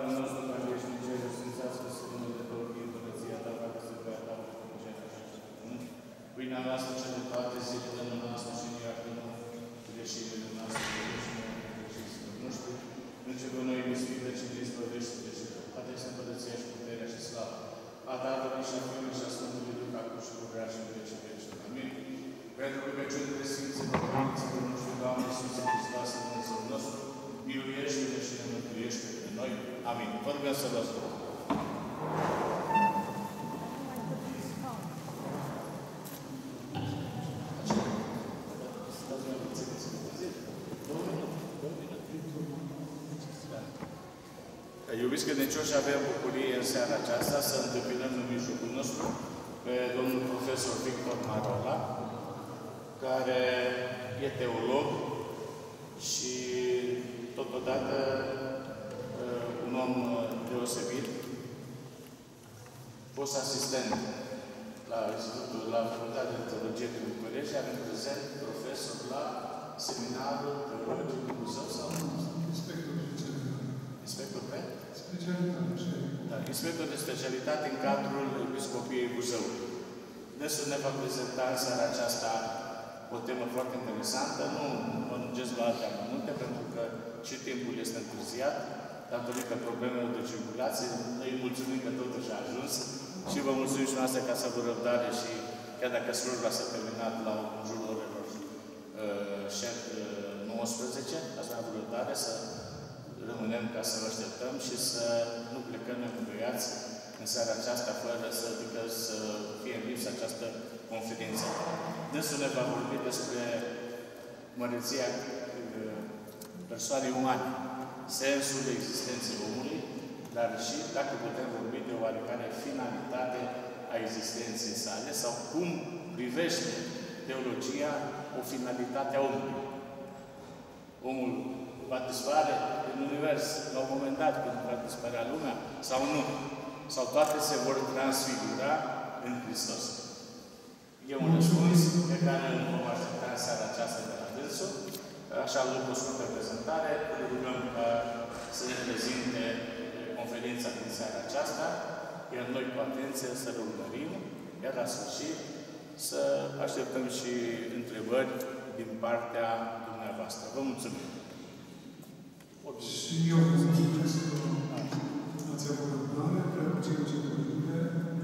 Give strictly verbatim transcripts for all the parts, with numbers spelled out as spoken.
Tatăl nostru care ești în cer, sfințească să numele Tău, fie împărăția Ta, facă să voia Ta, în cer așa și pe pământ. Pâinea noastră cea de toate zilele noastre și ne iartă-ne greșelile noastre, și noi greșelilor noștri. Nu ce pe noi iubită, ci ne izbăvește de cele. Toate este împărăția și puterea și slava. A Tatălui și a Fiului și a Sfântului Duh, acum și pururea și în vecii vecii. Amin. Pentru rugăciunile Sfinților Părinților noștri, Doamne Iisuse Hristos, Dumnezeu nostru, miluiește-ne și ne mântuiește pe noi. Amin. Vă rugăm să vă ascultăm. Iubiți credincioși, avem bucurie în seara aceasta să întâmpinăm în mijlocul nostru pe domnul profesor Victor Marola, care e teolog și totodată un om deosebit, fost asistent la Institutul, la Facultatea de Teologie din București, iar în prezent profesor la Seminarul Teologic din Buzău sau Inspector Inspector pe? Specialitate. Da, inspector de specialitate în cadrul Episcopiei Buzău. Dânsul ne va prezenta în seara aceasta o temă foarte interesantă. Nu mă lungesc la alte amănunte, pentru că și timpul este întârziat, datorită problemelor de circulație. Noi îi mulțumim că totuși a ajuns și vă mulțumim și noastră ca să vă răbdare și chiar dacă slujba s-a terminat la în jurul orelor uh, nouăsprezece, ați avut răbdare să rămânem ca să vă așteptăm și să nu plecăm neînvăiați în seara aceasta fără să, adică, să fie în lipsă această conferință. Dânsul ne va vorbi despre măreția persoanei umane, sensul existenței omului, dar și, dacă putem vorbi, de oarecare finalitate a existenței sale sau cum privește teologia o finalitate a omului. Omul va dispare în univers la un moment dat când va dispărea lumea sau nu? Sau toate se vor transfigura în Hristos? E un răspuns pe care îl vom aștepta în seara aceasta de la dânsul. Așa, după o scurtă prezentare, îl rugăm ca să ne prezinte conferința din seara aceasta, iar noi cu atenție să-l urmărim, iar la sfârșit să așteptăm și întrebări din partea dumneavoastră. Vă mulțumim! Și eu vă mulțumesc că ați avut răbdare, prea puțin ce cuvinte.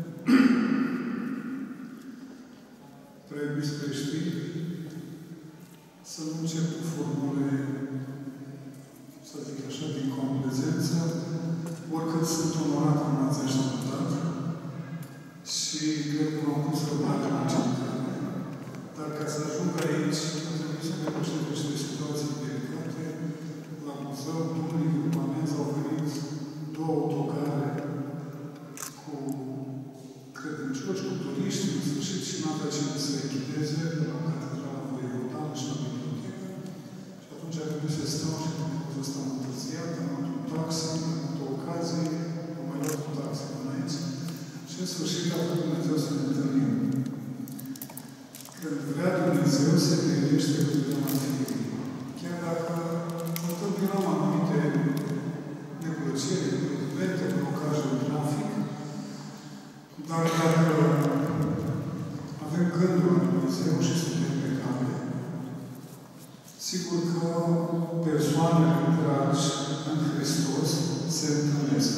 Prea iubiți creștini, să nu încep cu formule, să zic așa, din complezență, oricât sunt onorat că m-ați așteptat și cred că m-am pus răbdare la încercare. Dar ca să ajung aici, a trebuit să depășesc niște situații delicate. La Buzău, unii grupamenți au venit două autocare cu credincioși, cu turiști, în sfârșit și n-a dat cine să echideze de la Catedrala Voievodană și la bibliotecă. Și atunci a trebuit să stau și am fost stau întârziat, am luat un taxi, am luat o ocazie, am mai luat un taxi până aici. Și în sfârșit a făcut Dumnezeu să ne întâlnim. Când vrea Dumnezeu, se gândește cu Dumnezeu fiului. Chiar dacă întâmpinăm anumite neplăceri, evenimente, blocaje în trafic, dar dacă avem gândul la Dumnezeu și suntem pe cale, sigur că persoanele dragi în Hristos se întâlnesc.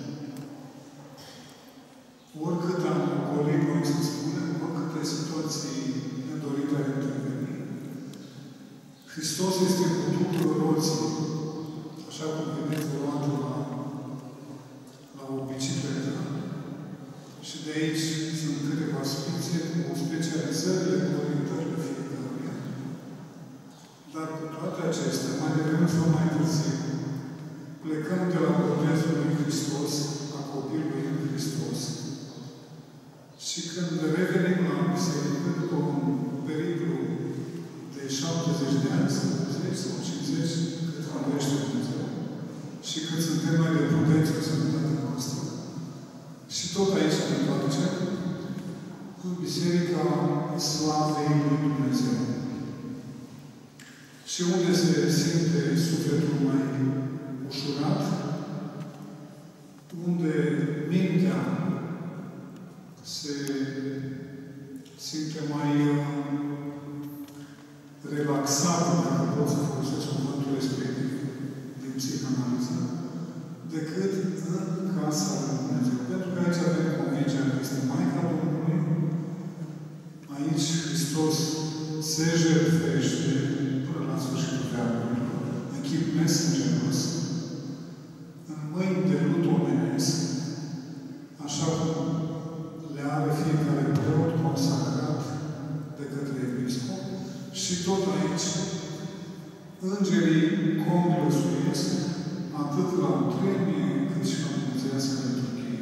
Oricât am ocolit, noi să spunem, oricâte situații nedorite ar interveni, Hristos este cu Duhul roții, așa cum vedeți volantul la, la o bicicletă. Și de aici sunt câteva spițe cu specializările, cu orientările fiecăruia. Dar cu toate acestea, mai devreme sau mai târziu, plecăm de la botezul lui Hristos, a copilului în Hristos. Și când revenim la biserică, după un periplu de șaptezeci de ani, sau zece sau cincizeci, cât vorbește Dumnezeu, și cât suntem mai de prudenți cu sănătatea noastră. Și tot aici ne întoarcem cu Biserica Slavei lui Dumnezeu. Și unde se simte sufletul mai ușurat, chip nesingeros, în mâini de lut omenesc, așa cum le are fiecare preot consacrat de către episcop, și tot aici îngerii conglăsuiesc atât la Utrenie, cât și la Dumnezeiască liturghie.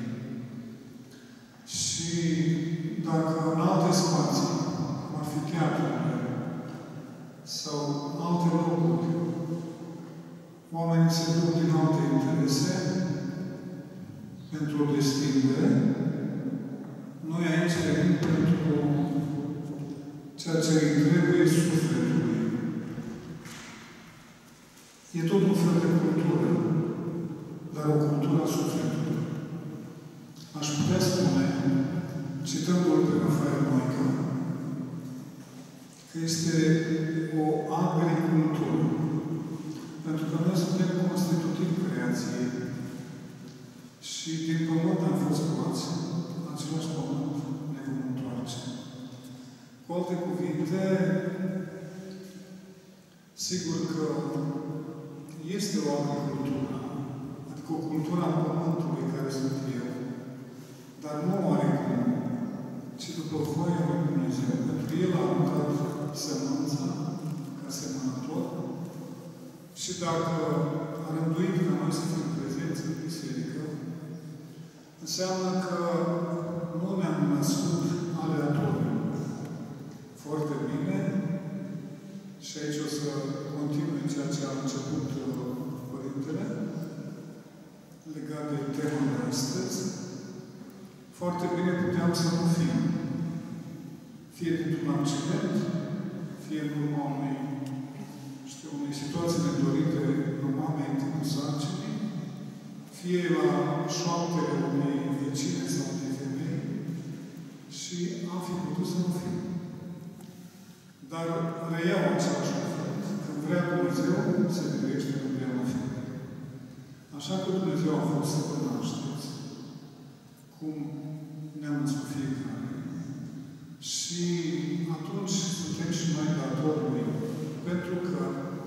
Și dacă în alte spații, cum ar fi teatrurile sau alte locuri, oamenii se duc din alte interese pentru o destindere, noi aici venim pentru ceea ce îi trebuie sufletului. E tot un fel de cultură, dar o cultură a sufletului. Aș putea spune, citându-l pe Rafael Moica, că este o agricultură. Pentru că noi suntem constitutivi creației și din pământ am fost luați, același pământ ne vom întoarce. Cu alte cuvinte, sigur că este o agricultură, adică o cultură a pământului care sunt eu, dar nu oarecum, ci după voia lui Dumnezeu. Pentru că El a aruncat sămânța ca semănător și dacă a rânduit ca noi să fim prezenți în biserică, înseamnă că nu ne-am născut aleatoriu. Foarte bine. Și aici o să continui ceea ce a început Părintele, legat de tema de astăzi. Foarte bine puteam să nu fim. Fie dintr-un accident, fie în urma unei, știu, unei situații nedorite în mamei în timpul sarcinii, fie la șoaptele unei vecine sau unei femei, și am fi putut să nu fim. Dar reiau același lucru. Când vrea Dumnezeu, se miluiește când vrea la fi. Așa că Dumnezeu a fost să vă nașteți, cum ne-am născut fiecare. Și atunci suntem și noi datori Lui, pentru că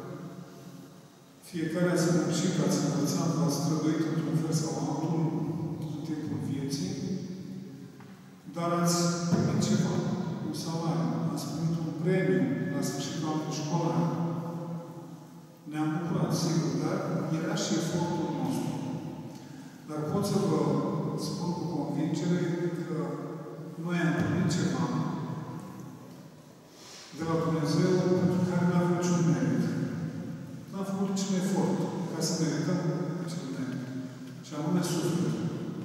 fiecare ați muncit, ați învățat, v-ați străduit într-un fel sau altul în timpul vieții, dar ați primit ceva, un salariu, ați primit un premiu la sfârșitul anului școlar. Ne-am bucurat, sigur, dar era și efortul nostru. Dar pot să vă spun cu convingere că noi am primit ceva de la Dumnezeu pentru care nu avem niciun merit. Nu am făcut niciun efort ca să merităm acel merit. Și anume sufletul.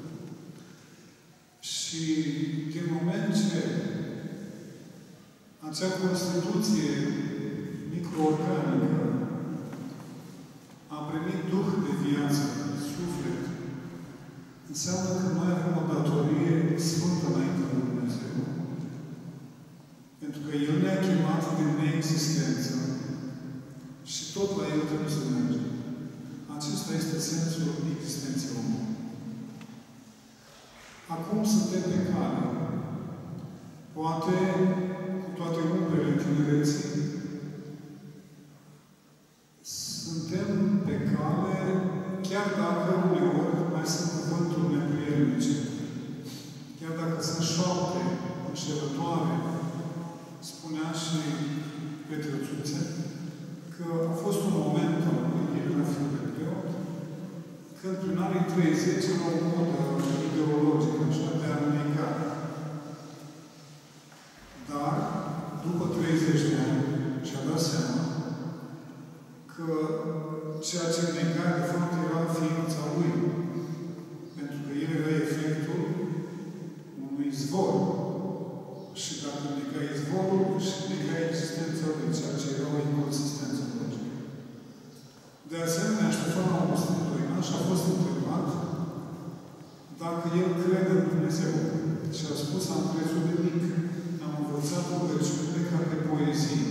Și din moment ce acea constituție microorganică a primit duh de viață, suflet, înseamnă că noi avem o datorie sfântă înainte de Dumnezeu. Pentru că El ne-a chemat din neexistență și tot la El trebuie să mergem. Acesta este sensul existenței omului. Acum suntem pe cale. Poate, cu toate umbrele tinereții, suntem pe cale, chiar dacă uneori mai sunt cuvânturi neprielnice, chiar dacă sunt șoapte înșelătoare, spunea și Petrățuțe, că a fost un moment al lui Ieronim de preot, când prin anii treizeci era o modă ideologică, așa, de a nega. Dar, după treizeci de ani, și-a dat seama că ceea ce nega, de fapt, era ființa lui. Pentru că el era efectul unui izvor. Și dacă nega izvorul, și nega existența lui, ceea ce era o inconsistență logică. De asemenea, Ștefan Augustin Doinaș a fost întrebat dacă el crede în Dumnezeu. Și a spus, am crezut de mic. Am învățat rugăciunile ca de poezie.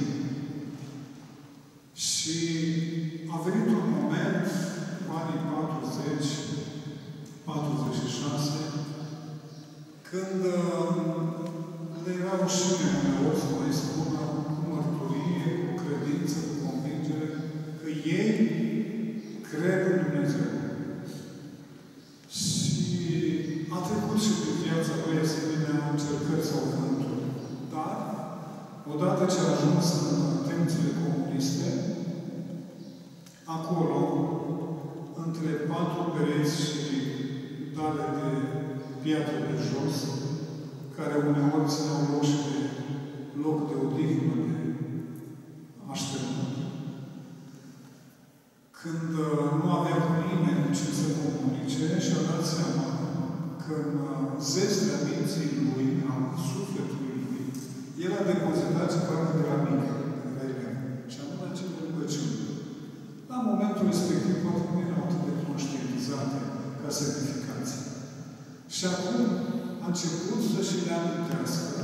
Și a venit un moment, anii patruzeci, patruzeci și șase, când uh, le era rușine uneori să mai spună cu mărturie, cu credință, cu convingere, că ei acolo, între patru pereți și dale de piatră de jos, care uneori țineau loc și de loc de odihnă, de așteptări. Când uh, nu avea cu nimeni ce să comunice, și-a dat seama că în uh, zestrea minții lui, a sufletului lui, el a depozitat ceva de la mine, de la el, și anume acele rugăciuni. La momentul respectiv, poate nu erau atât de conștientizate ca semnificație. Și acum a început să-și le amintească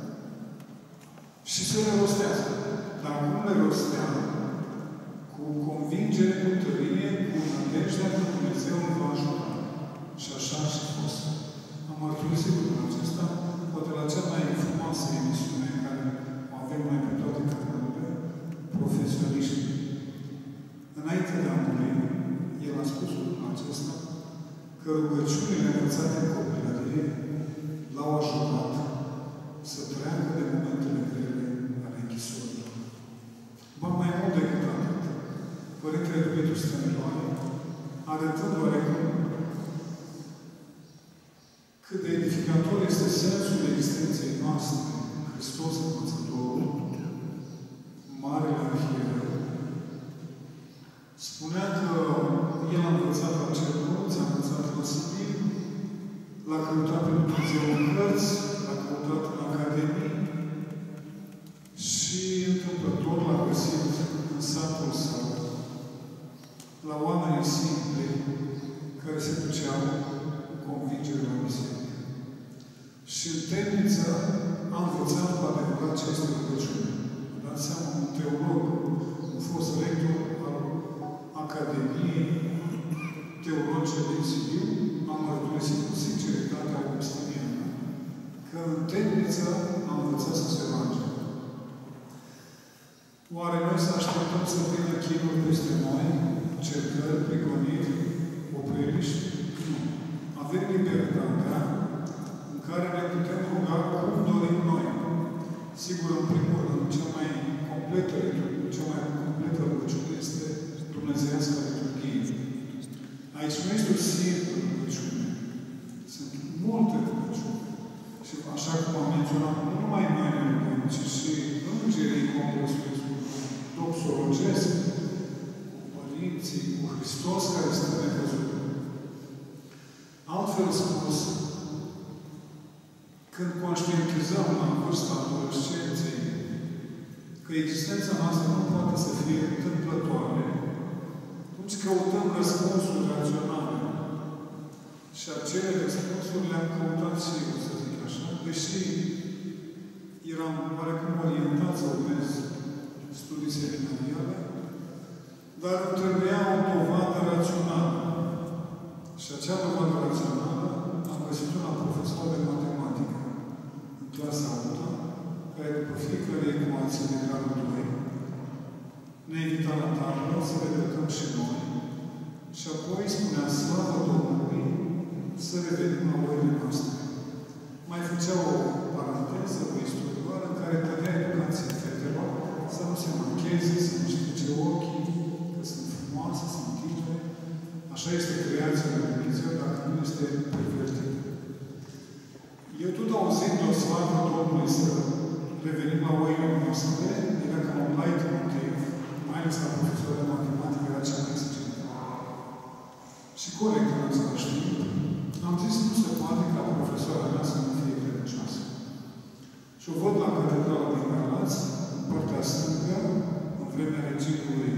și să le rostească. Dar cum le rostea? Cu convingere, cu tărie, cu nădejdea că Dumnezeu îl va ajuta. Și așa a și fost. Am mărturisit lucrul acesta, poate la cea mai frumoasă emisiune care o avem mai pe toate camerele, profesioniști. Înainte de a muri, el a spus lucrul acesta, că rugăciunile învățate în copilărie l-au ajutat să treacă de momentele grele ale închisorilor. Ba mai mult decât atât, Părintele Dumitru Stăniloae, arătând oarecum cât de edificator este sensul existenței noastre în Hristos Învățătorul, Marele Arhiereu, spunea că el a învățat la Cernuț, a învățat la Sibiu, l-a căutat pe Dumnezeu în cărți, l-a căutat în Academie și întâmplător l-a găsit în satul său, la oamenii simpli care se duceau cu convingere la biserică. Și în temniță a învățat cu adevărat ce este rugăciune. Dați seama, un teolog, un fost rector al Academiei Teologice din Sibiu, a mărturisit cu sinceritatea augustiniană că în temniță a învățat să se roage. Oare noi să așteptăm să vină chinuri peste noi, cercări, prigoniri, opreliști? Nu. Avem libertatea în care ne putem ruga cum dorim noi. Sigur, în primul rând, cea mai completă, cea mai completă rugăciune este dumnezeiasca liturghie. Aici nu este o singură rugăciune. Sunt multe rugăciuni. Și așa cum am menționat, nu numai noi ne rugăm, ci și îngerii Composului doxologesc, cu părinții, cu Hristos care stă necăzut. Altfel spus, când conștientizăm la vârsta adolescenței că existența noastră nu poate să fie întâmplătoare, atunci căutăm răspunsuri raționale. Și acele răspunsuri le-am căutat și eu, să zic așa, deși eram oarecum orientat să urmez studii seminariale, dar îmi trebuia o dovadă rațională. Și acea dovadă rațională am găsit-o la profesor de matematică în clasa a opta, care după fiecare ecuație de gradul doi ne invita la tablă să vedem și noi și apoi spunea slavă Domnului să revenim la oile noastre. Mai făcea o paranteză, o istorioară în care dădea educație fetelor să nu se mancheze, să nu strice ochii, că sunt frumoase, sunt tinere. Așa este creația lui Dumnezeu, dacă nu este pervertită. Eu tot auzind o slavă Domnului să revenim la oile noastre, era ca un light motiv, mai ales la profesor de matematică, era cea mai exigentă. Și corect în același timp, am zis nu se poate ca profesoara mea să nu fie credincioasă. Și o văd la catedrala din Galați, în partea stângă, în vremea regimului,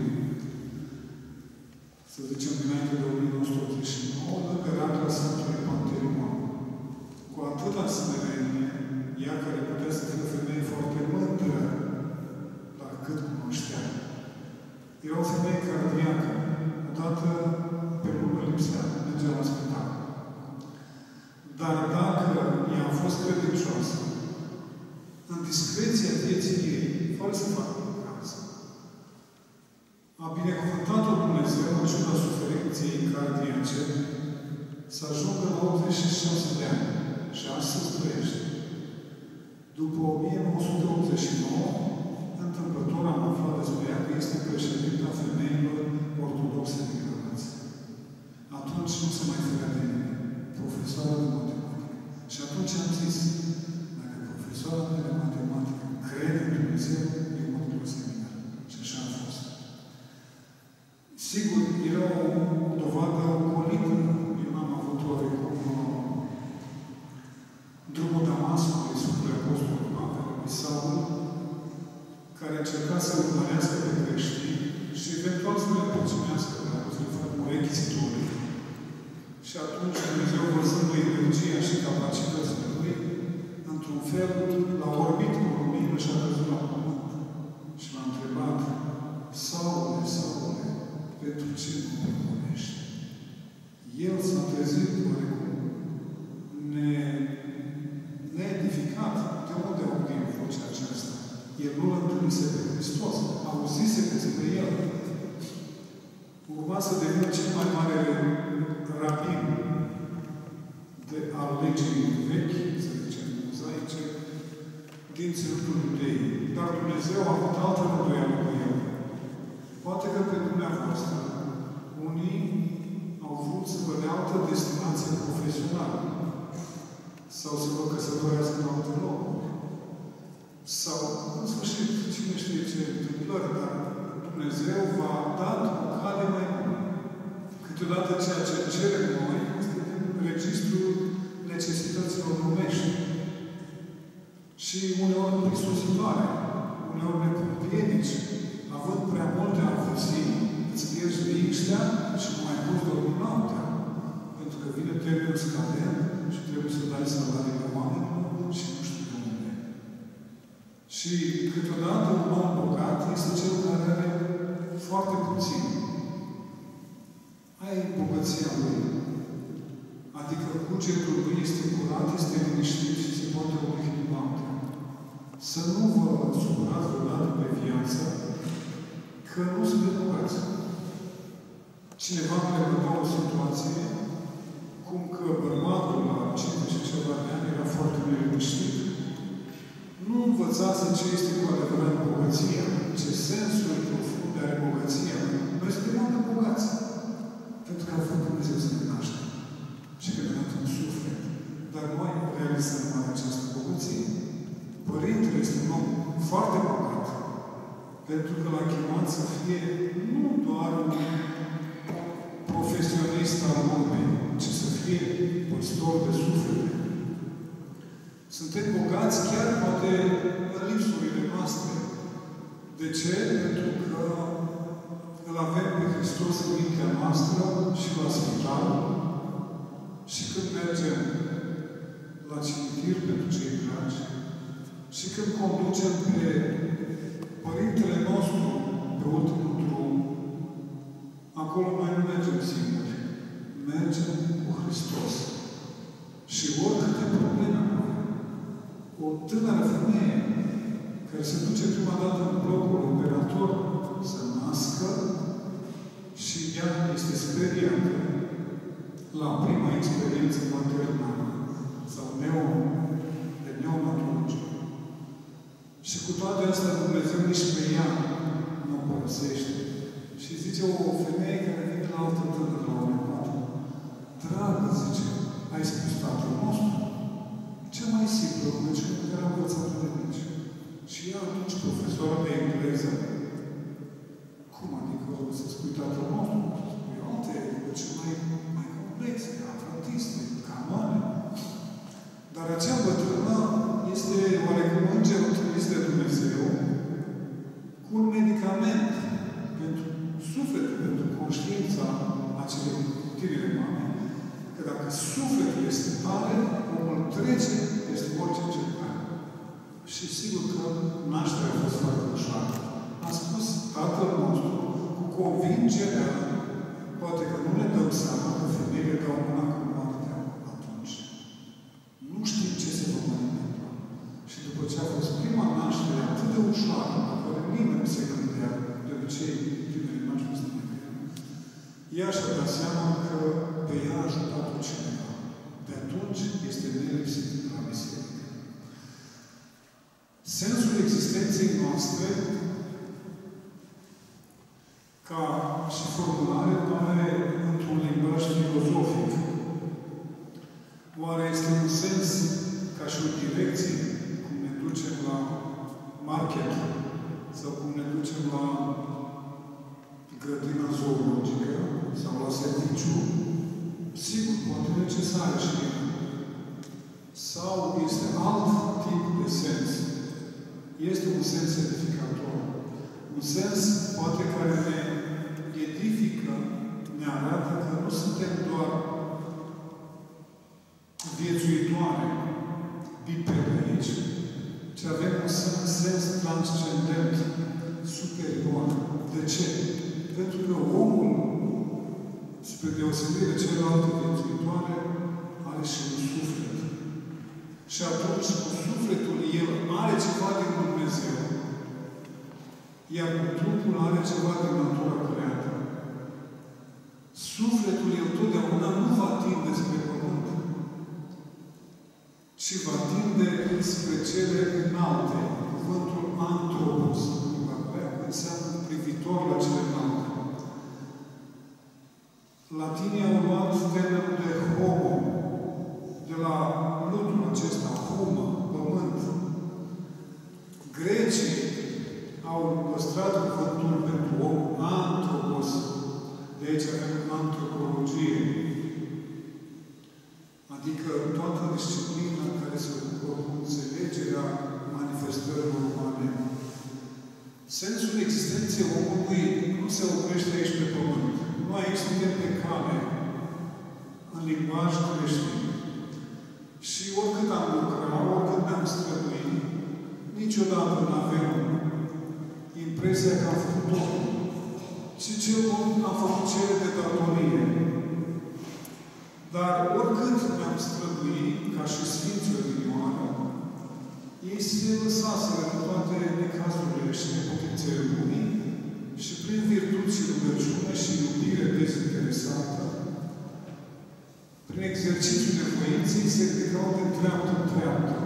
să zicem, dinainte de o mie nouă sute optzeci și nouă, lângă racla Sfântului Pantelimon. Cu atâta smerenie, ea care putea să fie o femeie foarte mândră, la cât cunoștea. Era o femeie cardiacă. Odată pe lună lipsea, mergea la spital. Dar dacă ea a fost credincioasă, în discreția vieții ei, fără să facă în casă, a binecuvântat-o Dumnezeu în ciuda suferinței cardiace să ajungă la optzeci și șase de ani și astăzi trăiește. După o mie nouă sute optzeci și nouă, întâmplător am aflat despre ea că este președinta femeilor ortodoxe de gradație. Atunci nu se mai făcea de nimeni. Profesoara de matematică. Și atunci am zis, dacă profesoara de matematică crede în Dumnezeu, eu mă duc la seminar. Și așa a fost. Sigur, era o dovadă ocolită. Eu n-am avut oarecum drumul Damascului, Sfântul Apostol Pavel, lui Saul, care încerca să urmărească pe creștini și eventual să le mulțumească, dacă să le facă rechizitorii. Și atunci Dumnezeu, văzându-i energia și capacitățile lui, într-un fel, l-a orbit cu lumină și a văzut la pământ. Și l-a întrebat, Saule, Saule, pentru ce nu te cunoști? El s-a trezit oarecum ne, needificat. De unde a auzit vocea aceasta? El nu-L întâlnise pe Hristos. Auzise despre El. Urma să devină cel mai mare rabin de al legii vechi, să zicem, mozaice, din ținutul iudeii. Dar Dumnezeu a avut altă rânduială cu El. Poate că pe dumneavoastră, unii au vrut să vă dea altă destinație profesională. Sau să vă căsătorească în alte locuri. Sau, în sfârșit, cine știe ce întâmplări, dar Dumnezeu v-a dat o cale mai bună. Câteodată ceea ce cerem noi este din registrul necesităților lumești. Și uneori prisositoare, uneori ne piedici, având prea multe avâții, îți pierzi liniștea și nu mai poți dormi noaptea. Pentru că vine termenul scadent și trebuie să dai salarii la oameni și nu știu de unde. Și câteodată un om bogat este cel care are foarte puțin. Ai bogăția lui. Adică cugetul lui este curat, este liniștit și se poate odihni noaptea. Să nu vă supărați vreodată pe viață că nu sunteți bogați. Cineva mi-a repetat o situație cum că bărbatul la cincizeci și ceva de ani era foarte neliniștit. Nu învățase ce este cu adevărat bogăția, ce sensuri profunde are bogăția. Noi suntem oameni bogați. Pentru că a făcut Dumnezeu să ne naștem. Și că ne-a dat un suflet. Dar noi realizăm mai această bogăție. Părintele este un om foarte bogat. Pentru că l-a chemat să fie nu doar un profesionist al lumii, ci să fie păstor de suflete. Suntem bogați chiar poate în lipsurile noastre. De ce? Pentru că îl avem pe Hristos în mintea noastră și la spital și când mergem la cimitir pentru cei dragi și când conducem pe Părintele nostru pe ultimul drum, acolo noi nu mergem singuri. Mergem cu Hristos. Și oricâte probleme o tânără femeie care se duce prima dată în blocul operator să nască și ea este speriată la prima experiență maternală sau neo, de neonatologie. Și cu toate astea Dumnezeu nici pe ea nu o părăsește. Și zice o femeie care vine la altă tânără la o dată. Dragă, zice, ai spus Tatăl nostru? Cea mai simplă rugăciune pe care am învățat-o de mici. Și ea atunci, profesoara de engleză, cum adică să spui Tatăl nostru? Spui alte rugăciuni mai, mai complexe, adventiste, canoane. Dar acea bătrână este oarecum îngerul trimis de Dumnezeu cu un medicament pentru sufletul, pentru conștiința acelei tinere mame, că dacă sufletul este tare, omul trece peste orice încercare. Și sigur că nașterea a fost foarte ușoară. A spus Tatăl nostru cu convingerea, poate că nu ne dăm seama că femeile dau mâna cu moartea atunci. Nu știm ce se va mai întâmpla. Și după ce a fost prima naștere atât de ușoară, la care nimeni nu se gândea, de obicei, tinerii noștri nu se gândea, ea și-a dat seama că pe ea a ajutat-o cineva. De atunci este nelipsit la biserică. Sensul existenței noastre ca și formulare pare într-un limbaj filozofic. Oare este un sens ca și o direcție, cum ne ducem la market sau cum ne ducem la grădina zoologică sau la serviciu? Sigur, poate necesară și sau este alt tip de sens. Este un sens edificator. Un sens, poate, care ne edifică, ne arată că nu suntem doar viețuitoare, bipede aici, ci avem un sens transcendent, superior. De ce? Pentru că omul, spre deosebire de celelalte viețuitoare, are și un suflet. Și atunci, cu sufletul, el are ceva din Dumnezeu, iar cu trupul are ceva din natura creată. Sufletul, el totdeauna nu va tinde spre pământ, ci va tinde spre cele înalte. Cuvântul antropos, înseamnă privitor la cele înalte. Latinii au luat termenul de homo, de la lutul acesta, humă, pământ. Grecii au păstrat cuvântul pentru om, antropos. De aici avem antropologie. Adică toată disciplina care se ocupă cu înțelegerea manifestărilor umane. Sensul existenței omului nu se oprește aici pe pământ. Noi aici suntem pe cale, în limbaj creștin. Și oricât am lucrat, oricât ne-am străduit, niciodată nu avem impresia că am făcut totul. Și cel mult am făcut cele de datorie. Dar oricât ne-am străduit, ca și Sfinții Odinioară, ei se lăsaseră în toate necazurile și neputințele lumii și prin virtuți și rugăciune și iubire dezinteresată, prin exercițiul de voinței se ridicau de treaptă în treaptă.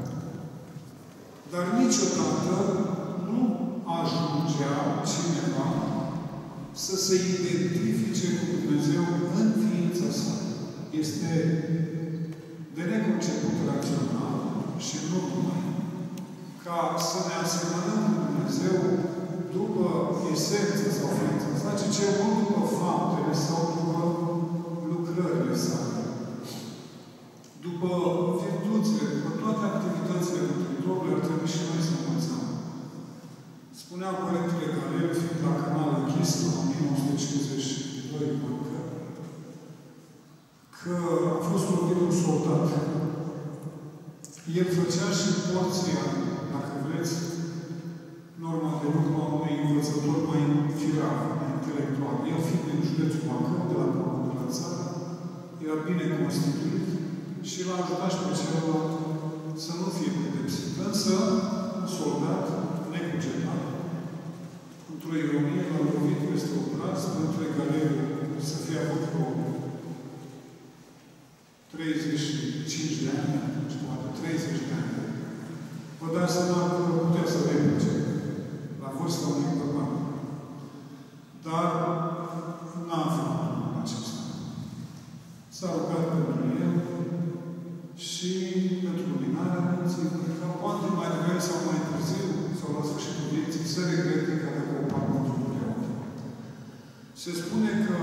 Dar niciodată nu ajungea cineva să se identifice cu Dumnezeu în ființa sa. Este de neconceput rațional și nu numai ca să ne asemănăm cu Dumnezeu după esență sau ființa sa, ci cel mult după faptele sau după lucrările sale. După virtuțile, după toate activitățile Mântuitorului, ar trebui și noi să învățăm. Spunea Părintele Galel, fiind la canal închis în o mie nouă sute cincizeci și doi, că a fost lovit un soldat. El făcea și porția, dacă vreți, norma de lucru a unui învățător mai firav, mai intelectual. El fiind din județul Bacău, de la Pământ de la țară, era bine constituit și l-a ajutat și pe celălalt să nu fie pedepsit. Însă, un soldat, necugetat, într-o ironie, l-a lovit peste obraz pentru egalierul să fie avut cu treizeci și cinci de ani, și poate treizeci de ani. Vă dați seama că putea să replice la vârsta unui bărbat. Dar n-a făcut lucrul acesta. S-a rugat pentru el și pentru luminarea minții, ca poate mai devreme sau mai târziu, sau la sfârșitul vieții, să regrete că avea copac pentru preot. Se spune că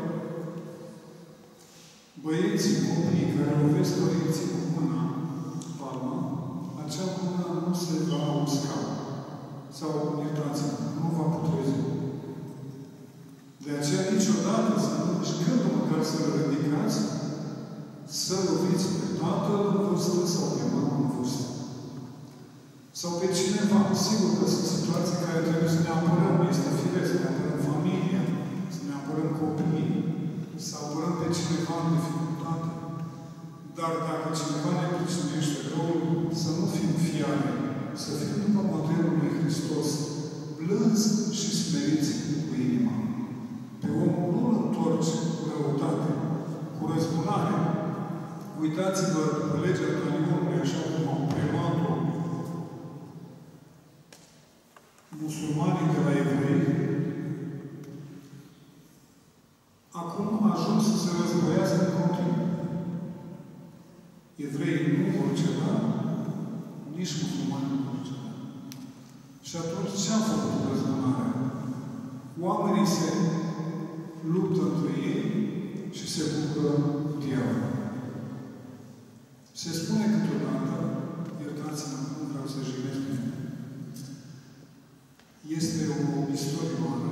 băieții, copiii care lovesc părinții cu mâna palmă, acea mână nu se va usca. Sau, iertați-mă, nu va putrezi. De aceea, niciodată să nu, și când măcar să-l ridicați, să loviți pe tatăl în vârstă sau pe mama în vârstă. Sau pe cineva. Sigur că sunt situații care trebuie să ne apărăm. Este firesc, să ne apărăm familia, să ne apărăm copiii, să apărăm pe cineva în dificultate. Dar dacă cineva ne pricinuiește răul, să nu fim fiare, să fim după modelul lui Hristos, blânzi și smeriți cu inima. Pe om nu-l întorce cu răutate, cu răzbunare. Uitați-vă după legea Talionului, așa cum au premat-o musulmanii de la evrei, acum ajung să se războiască în continuu. Evreii nu vor ceva, nici musulmani nu vor ceva. Și atunci ce a făcut răzbunarea? Oamenii se luptă între ei și se bucură diavolul. Se spune câteodată, iertați-mă, nu vreau să jignesc pe mine, este o istorie mare.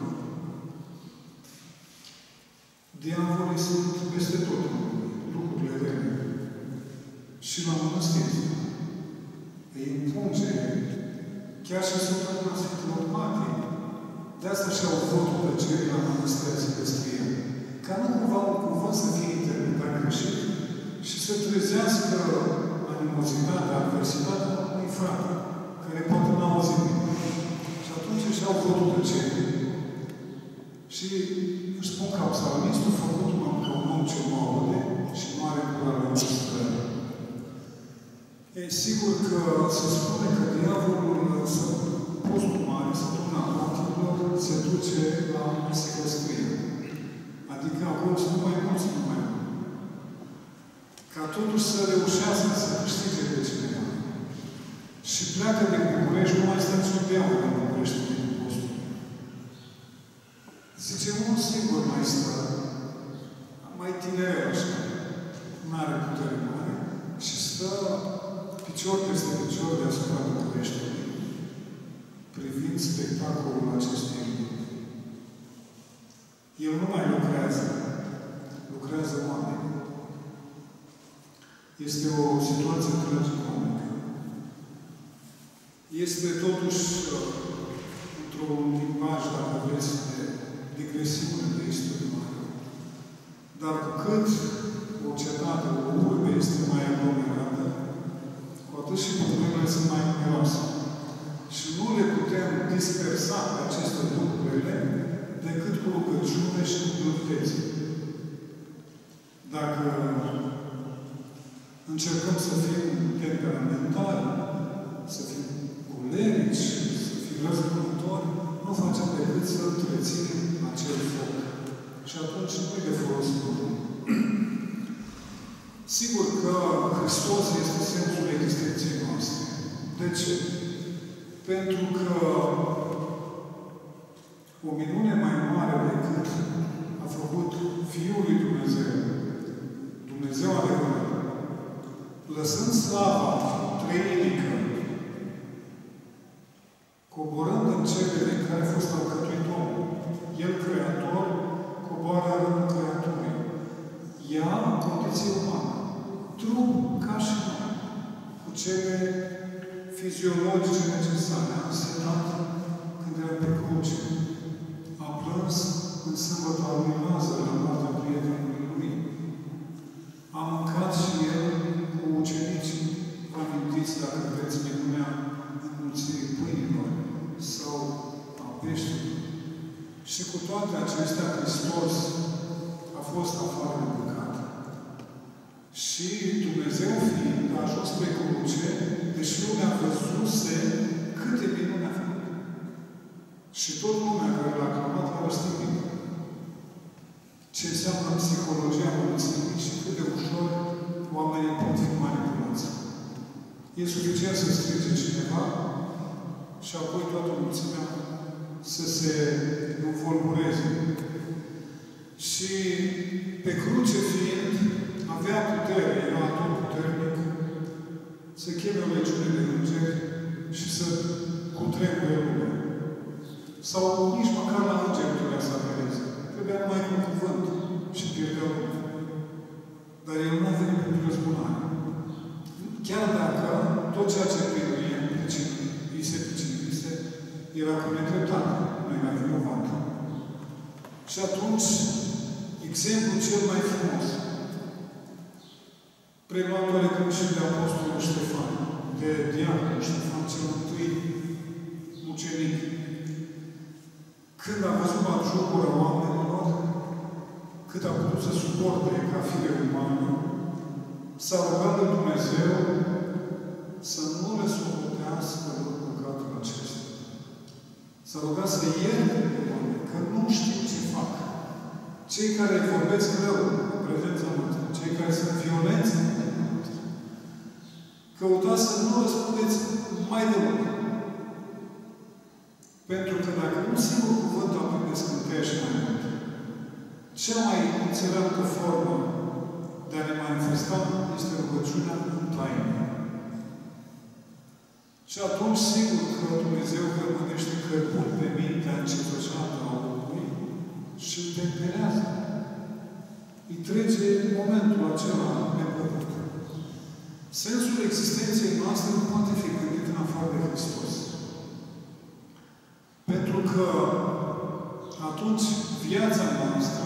Diavolii sunt peste tot în lucrurile rele. Și la mănăstiri. Îi împunge, chiar și săptămâna Sfântului Matii. De asta și-au votul plăcerii la mănăstiri să descrie. Ca nu cumva un cuvânt să fie interpretat greșit și să trezească animozitatea, adversitatea unui frate, care poate n-a auzit nimic. Și atunci și-au votul plăcerii. Și își spun ca psalmistul, făcut-mă ca un om ce mă aude și nu are curare noastră. E sigur că se spune că diavolul să postul mare, săptămâna Patimilor, se duce la secăstrie. Adică acolo sunt mai mulți, nu mai mult. Ca totuși să reușească să câștige pe cineva. Și pleacă din București, nu mai stă niciun diavol din București din postul. Zice, unul singur mai stă, mai tinerel așa, nu are putere mare, și stă picior peste picior deasupra Bucureștiului, privind spectacolul acestui lucru. El nu mai lucrează, lucrează oameni. Este o situație tragicomică. Este totuși într-un limbaj, dacă vreți, de digresiune de istorie mare. Dar cu cât o cetate, o urbe este mai aglomerată, cu atât și problemele sunt mai numeroase. Și nu le putem dispersa pe aceste lucrurile decât cu rugăciune și cu blândețe. Dacă încercăm să fim temperamentali, să fim colerici, să fim răzbunători, nu facem decât să întreținem acel foc. Și atunci nu e de folos lucru. Sigur că Hristos este sensul existenței noastre. De ce? Pentru că o minune mai mare decât a făcut Fiul lui Dumnezeu, Dumnezeu adevărat, lăsând slava treinică, coborând în cerele în care a fost alcătuit omul, El, Creator, coboară în rândul creaturii. Ia condiție umană, trup ca și noi, cu cele fiziologice necesare. A însetat când era pe cruce. A plâns în sâmbătă a lui Lazar, la moartea prietenului lui. A mâncat și el cu ucenicii. Vă amintiți, dacă vreți, minunea înmulțirii pâinilor sau a peștelor. Și cu toate acestea, Hristos a fost afară de păcat. Și Dumnezeu fiind a ajuns pe cruce, deși lumea văzuse câte minuni a făcut. Și tot lumea care l-a aclamat l-a răstignit. Ce înseamnă psihologia mulțimii și cât de ușor oamenii pot fi manipulați. E suficient să strige cineva și apoi toată mulțimea să se învolbureze. Și pe cruce fiind, avea putere, era tot puternic, să cheme o legiune de îngeri și să cutremure lumea. Sau nici măcar la îngeri trebuia să apeleze. Trebuia numai cu un cuvânt și pierdea lumea. Dar el nu a venit pentru răzbunare. Chiar dacă tot ceea ce prinuie, îi se pricinise, era cu nedreptate, nu era vinovat. Și atunci, exemplul cel mai frumos, preluat oarecum și de Apostolul Ștefan, de diaconul Ștefan, cel întâi mucenic. Când a văzut batjocura oamenilor, cât a putut să suporte ca fire umană, s-a rugat de Dumnezeu să nu le socotească păcatul acesta. S-a rugat să ierte pe oameni, că nu știu ce fac. cei care vorbesc rău în prezența noastră, cei care sunt violenți în prezența noastră, căutați să nu răspundeți mai deloc. Pentru că dacă un singur cuvânt apoi de scânteie și mai mult, cea mai înțeleaptă formă de a ne manifesta este rugăciunea în taină. Și atunci, sigur că Dumnezeu rămânește cărbun pe mintea încetășată a omului și îl temperează. Îi trece momentul acela neplăcut. Sensul existenței noastre nu poate fi gândit în afară de Hristos. Pentru că atunci viața noastră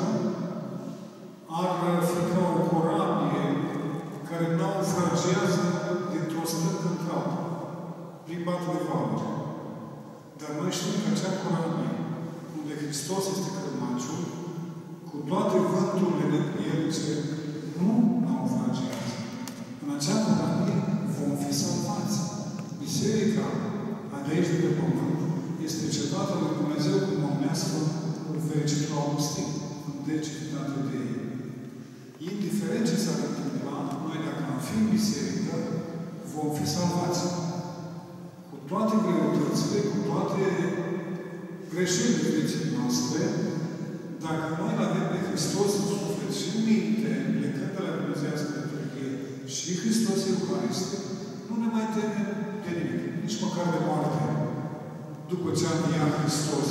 ar fi ca o corabie care naufragează dintr-o stâncă într-alta, plimbată de valuri. Dar noi știm că acea corabie, unde Hristos este cărmaciul, cu toate vânturile neprielnice, nu naufragează. În acea corabie vom fi salvați. Biserica, de aici de pe pământ, este cetatea lui Dumnezeu, cum numească Fericitul Augustin, în decitate de ei. Indiferent ce s-ar întâmpla, noi, dacă am fi în biserică, vom fi salvați. Cu toate greutățile, cu toate greșelile vieții noastre, dacă noi avem pe Hristos în suflet și în minte, plecând de la Dumnezeiască liturghie și Hristos Euharistie, nu ne mai temem de nimic, nici măcar de moarte. După ce a înviat Hristos,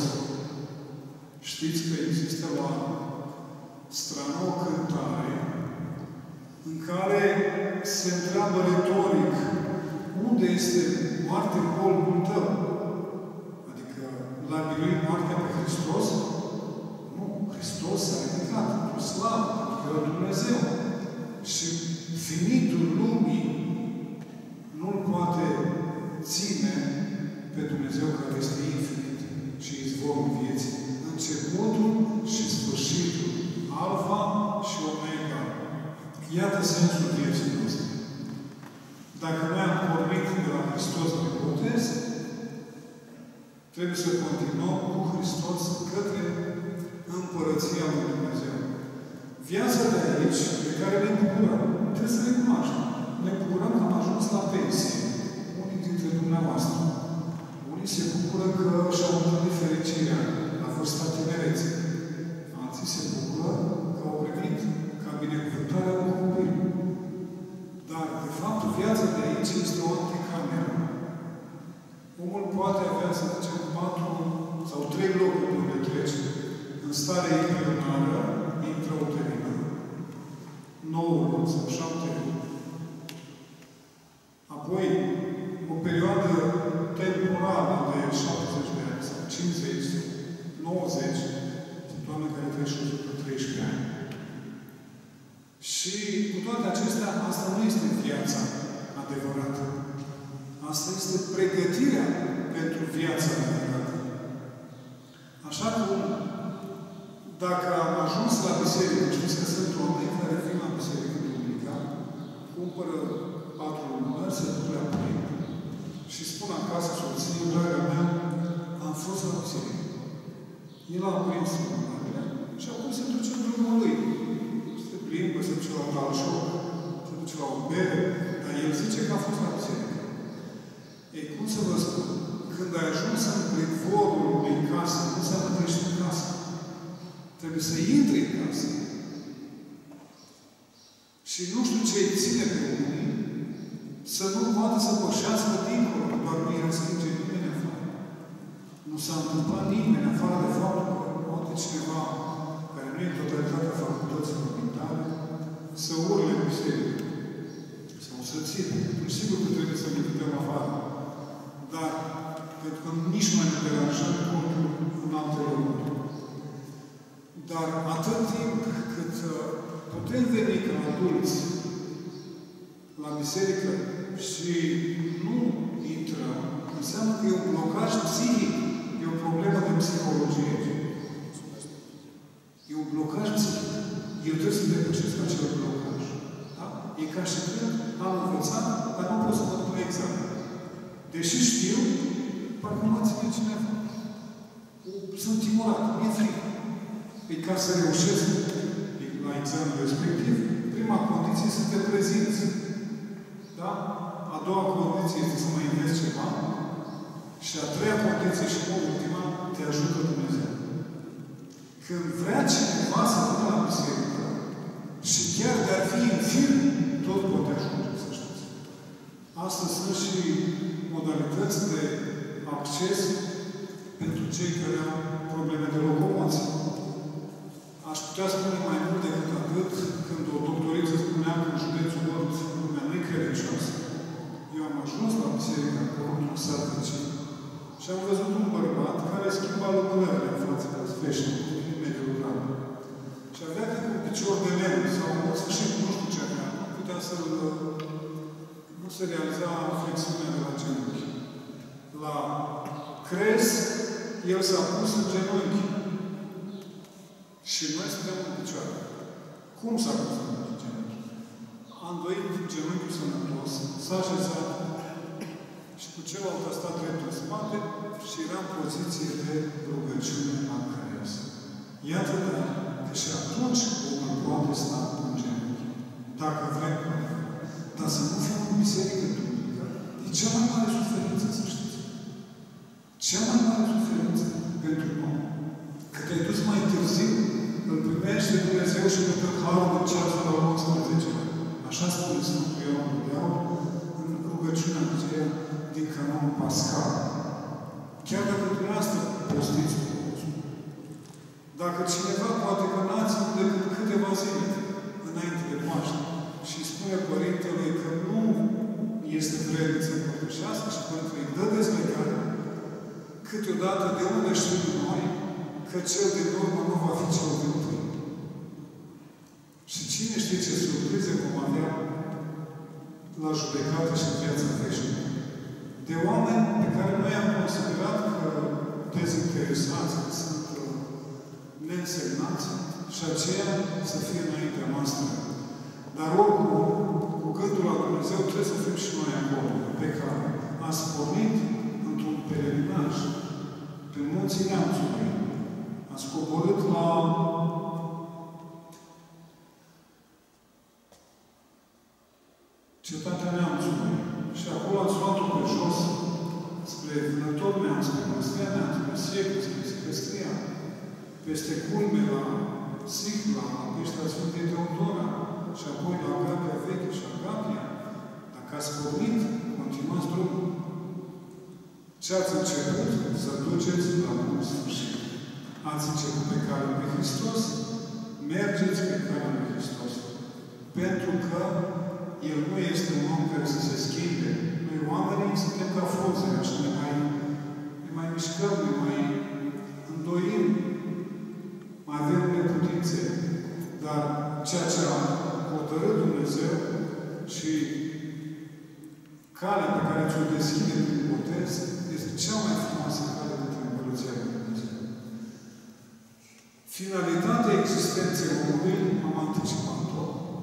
știți că există la Strano o cântare în care se întreabă retoric unde este moarte în colbul tău? Adică l-a biruit moartea pe Hristos? Nu. Hristos s-a ridicat într-o slavă, pentru că Dumnezeu. Și finitul lumii nu-l poate ține pe Dumnezeu care este infinit și izvorul vieții. Începutul și sfârșitul. Alfa și Omega. Iată sensul vieții noastre. Dacă noi am pornit de la Hristos de botez, trebuie să continuăm cu Hristos către Împărăția lui Dumnezeu. Viața de aici, pe care ne bucurăm, trebuie să ne cunoaștem. Ne bucurăm că am ajuns la pensie. Unii dintre dumneavoastră. Unii se bucură că și-au întâlnit fericirea la vârsta tinereței. Alții se bucură că au primit ca binecuvântarea un copil. Dar, de fapt, viața de aici este o anticameră. Omul poate avea, să zicem, patru sau trei locuri unde trece. În stare embrionară, intrauterină, nouă luni sau șapte luni. Apoi, o perioadă temporală de șaptezeci de ani sau cincizeci, nouăzeci, sunt oameni care trăiesc o sută treisprezece ani. Și cu toate acestea, asta nu este viața adevărată. Asta este pregătirea pentru viața adevărată. Așa cum, dacă am ajuns la biserică, știți că sunt oameni care vin la biserică duminica, cumpără patru lumânări, se duc la prim și spun acasă soției, draga mea, am fost la biserică. El a aprins lumânările și acum se duce în drumul lui. Se plimbă, se duce la talșoc, se duce la o bere, dar el zice că a fost la biserică. Ei, cum să vă spun? Când ai ajuns în plicvorul unei case, nu înseamnă că ești în casă. Trebuie să intri în casă. Și nu știu ce îi ține pe unii să nu poată să pășească dincolo, doar nu i-ar strânge nimeni afară. Nu s-a întâmplat nimeni afară de faptul că poate cineva care nu e în totalitatea facultăților mentale să urle în biserică sau să ține. Atunci sigur că trebuie să ne putem afară. Dar, pentru că nici mai ne deranjăm contul în alte locuri. Dar atât timp cât putem veni ca adulți la biserică și nu intră, înseamnă că e un blocaj psihic, e o problemă de psihologie. E un blocaj psihic. Eu trebuie să depășesc acel blocaj. Da? E ca și când am învățat, dar nu pot să mă duc la examen. Deși știu, parcă mă ține cineva. Sunt timorat, mi-e frică. E ca să reușesc te prezinți. Da? A doua condiție este să mai înveți ceva. Și a treia condiție și ultima, te ajută Dumnezeu. Când vrea cineva să vină la biserică, și chiar de-ar fi infirm, tot poate ajunge, să știți. Astăzi sunt și modalități de acces pentru cei care au probleme de locomoție. Aș putea spune mai mult decât atât, când o doctoriță spunea că în județul Orb lumea nu-i credincioasă. Eu am ajuns la biserică acolo, într-un sat vecin, și am văzut un bărbat care schimba lumânările în fața de veșnic, în mediul rural. Și avea de un picior de lemn sau în sfârșit, nu știu ce avea, nu putea să nu se realiza flexiunea de la genunchi. La crez, el s-a pus în genunchi. Și noi suntem în picioare. Cum s-a pus în genunchi? A îndoit genunchiul sănătos, s-a așezat și cu celălalt a stat drept în spate și era în poziție de rugăciune la crez. Iată, da, că și atunci omul poate sta în genunchi. Dacă vrem, dar să nu fim în biserică duminică, e cea mai mare suferință, să știți. Cea mai mare suferință pentru om. Că te-ai dus mai târziu, îl primește Dumnezeu și pentru harul în ceasul la unsprezece. Așa spune Sfântul Ioan Gură de Aur în rugăciunea aceea din canonul pascal. Chiar dacă dumneavoastră postiți cu postul. Dacă cineva poate că n-ați decât câteva zile înainte de Paște și spune Părintele că nu este vrednic să împărtășească și Părintele îi dă dezlegare, câteodată de unde știm noi că cel din urmă nu va fi cel din tâi. Și cine știe ce surprize vom avea la judecată și în viața veșnică. De oameni pe care noi am considerat că dezinteresați, că sunt neînsemnați și aceea să fie înaintea noastră. Dar oricum, cu gândul la Dumnezeu trebuie să fim și noi acolo, pe care ați pornit într-un pelerinaj pe munții Neamțului. Ați coborât la Cetatea Neamțului și acolo ați luat-o pe jos spre Vânător Neamț, spre Păstria Neamț, spre Siecă, spre Păstria, peste culme la Sihla, la Peștera Sfântei Teodora și apoi la Agapia Veche și Agapia. Dacă ați pornit, continuați drumul. Ce ați început să duceți la bun sfârșit. Ați început pe calea lui Hristos, mergeți pe calea lui Hristos. Pentru că El nu este un om care să se schimbe. Noi oamenii suntem ca frunzele, așa ne mai, ne mai mișcăm, ne mai îndoim, mai avem neputințe. Dar ceea ce a hotărât Dumnezeu și calea pe care ți-o deschide prin botez este cea mai frumoasă cale către Împărăția lui Dumnezeu. Finalitatea existenței omului, am anticipat-o,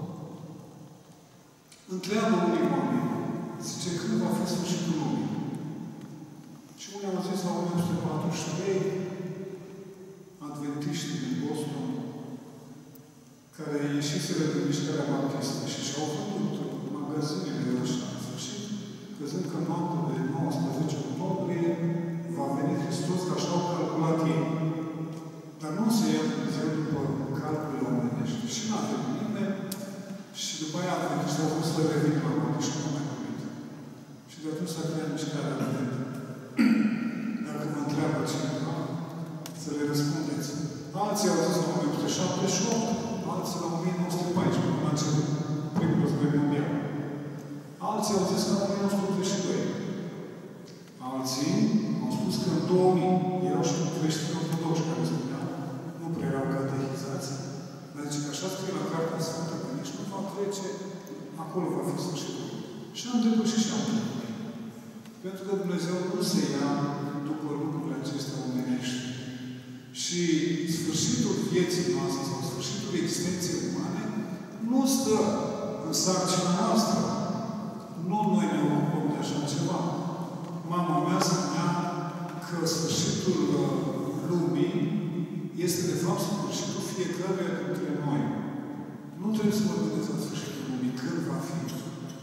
întreabă unii oameni, zice, când va fi sfârșitul lumii? Și unii au zis la o mie opt sute patruzeci și trei, adventiștii din Boston, care ieșiseră din mișcarea baptistă și și-au făcut magazinele ăștia în sfârșit, crezând că noaptea de nouăsprezece octombrie va veni Hristos, că așa au calculat ei. Dar nu se ia Dumnezeu după calculele omenești. Și n-a venit nimeni, și după aia adventiștii au fost să revin la urmă și nu mai venit. Și de atunci s-a creat mișcarea adventă. Dacă mă întreabă cineva, să le răspundeți. Alții au zis la o mie opt sute șaptezeci și opt, alții la o mie nouă sute paisprezece, până la început primul război mondial. Alții au zis că la o mie nouă sute optzeci și doi. Alții au spus că în două mii erau și creștini ortodoxi care spuneau, nu prea erau catechizați. Dar zice că așa scrie la Cartea Sfântă, că nici nu va trece, acolo va fi sfârșitul. Și am depășit și am depășit. Pentru că Dumnezeu nu se ia după lucrurile acestea omenești. Și sfârșitul vieții noastre sau sfârșitul existenței umane nu stă în sarcina noastră. Nu noi ne ocupăm de așa ceva. Mama mea spunea că sfârșitul lumii este de fapt sfârșitul fiecăruia dintre noi. Nu trebuie să vă gândiți la sfârșitul lumii, când va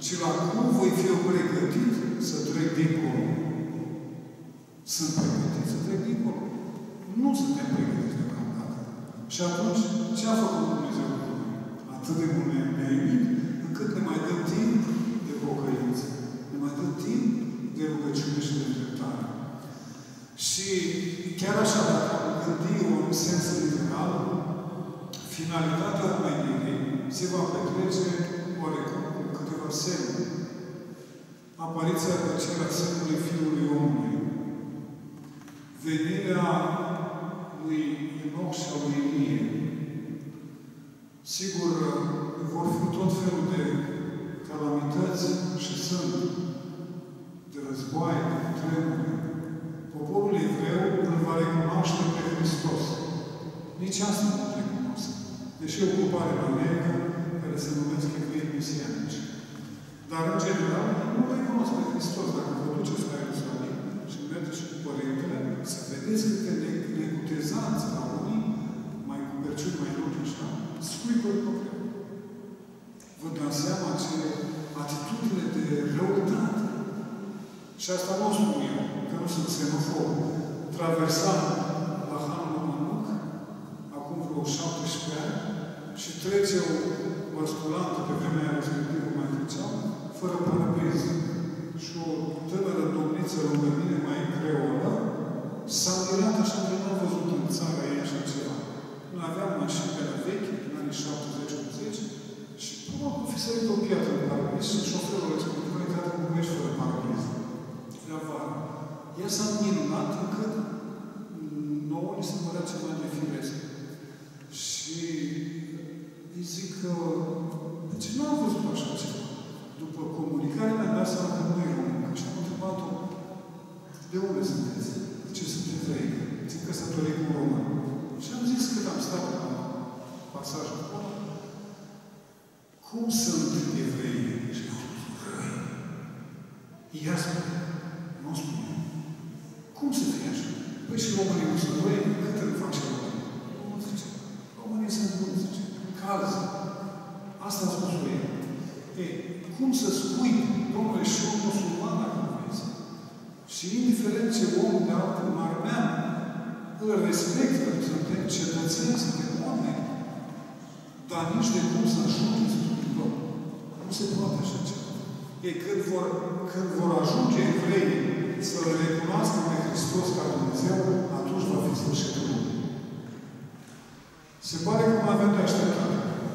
ci la cum voi fi eu pregătit să trec dincolo. Sunt pregătit să trec dincolo? Nu suntem pregătiți deocamdată. Și atunci, ce a făcut Dumnezeu cu noi? Atât de mult ne-a iubit, încât ne mai dă timp de pocăință. Ne mai dă timp de rugăciune și de îndreptare. Și chiar așa, dacă am gândit în sens literal, finalitatea omenirii se va petrece oarecum cu câteva semne. Apariția pe cer a semnului Fiului Omului, venirea lui Enoch și a lui Ilie. Sigur, vor fi tot felul de calamități și sunt, de războaie, de tremure. Poporul evreu îl va recunoaște pe Hristos. Nici asta nu îl recunosc. Deși o grupare în America, care se numesc evrei mesianici. Dar, în general, nu recunosc pe Hristos. Dacă vă duceți la Ierusalim și mergeți cu părintele, să vedeți câte necutezanți la unii, mai cu perciuni mai lungi așa, scuipă pe vreo. Vă dați seama ce atitudine de răutate. Și asta nu o spun eu, că nu sunt xenofob. Traversam la Hanul Manuc, acum vreo șaptesprezece ani, și trece o basculantă, pe vremea respectivă mai treceau, fără parabriză. Și o tânără domniță lângă mine, mai creolă, s-a mirat așa că nu a văzut în țara ei așa ceva. Noi aveam mașini pe la vechi, în anii șaptezeci optzeci, și până acum fi sărit o piatră de parabriz și șoferul respectiv a intrat în București fără parabriz. Era vară. Ea s-a minunat încât nouă ni se părea ceva de firesc. Și îi zic că de ce nu am văzut așa ceva? După comunicare mi-am dat seama că nu e româncă. Și am întrebat-o, de unde sunteți? De ce sunteți aici? Zic că căsătorit cu un român. Și am zis că am stat la pasajul acolo. Cum sunt evrei? Și am zis, răi. Ea spune, nu spune. Cum să fie așa? Păi și românii nu sunt răi, cât îl fac și românii? Nu, zice. Românii sunt buni, zice. Caz. Asta a spus ei. Ei, cum să spui, domnule, și om musulman, dacă vezi? Și indiferent ce om de altă marmea, îl respectă, suntem cetățeni, suntem oameni. Dar nici de cum să ajungem să schimbăm. Nu se poate așa ceva. Ei, când vor, când vor ajunge evrei să-L recunoască pe Hristos ca Dumnezeu, atunci va fi sfârșitul lumii. Se pare că nu avem de așteptat.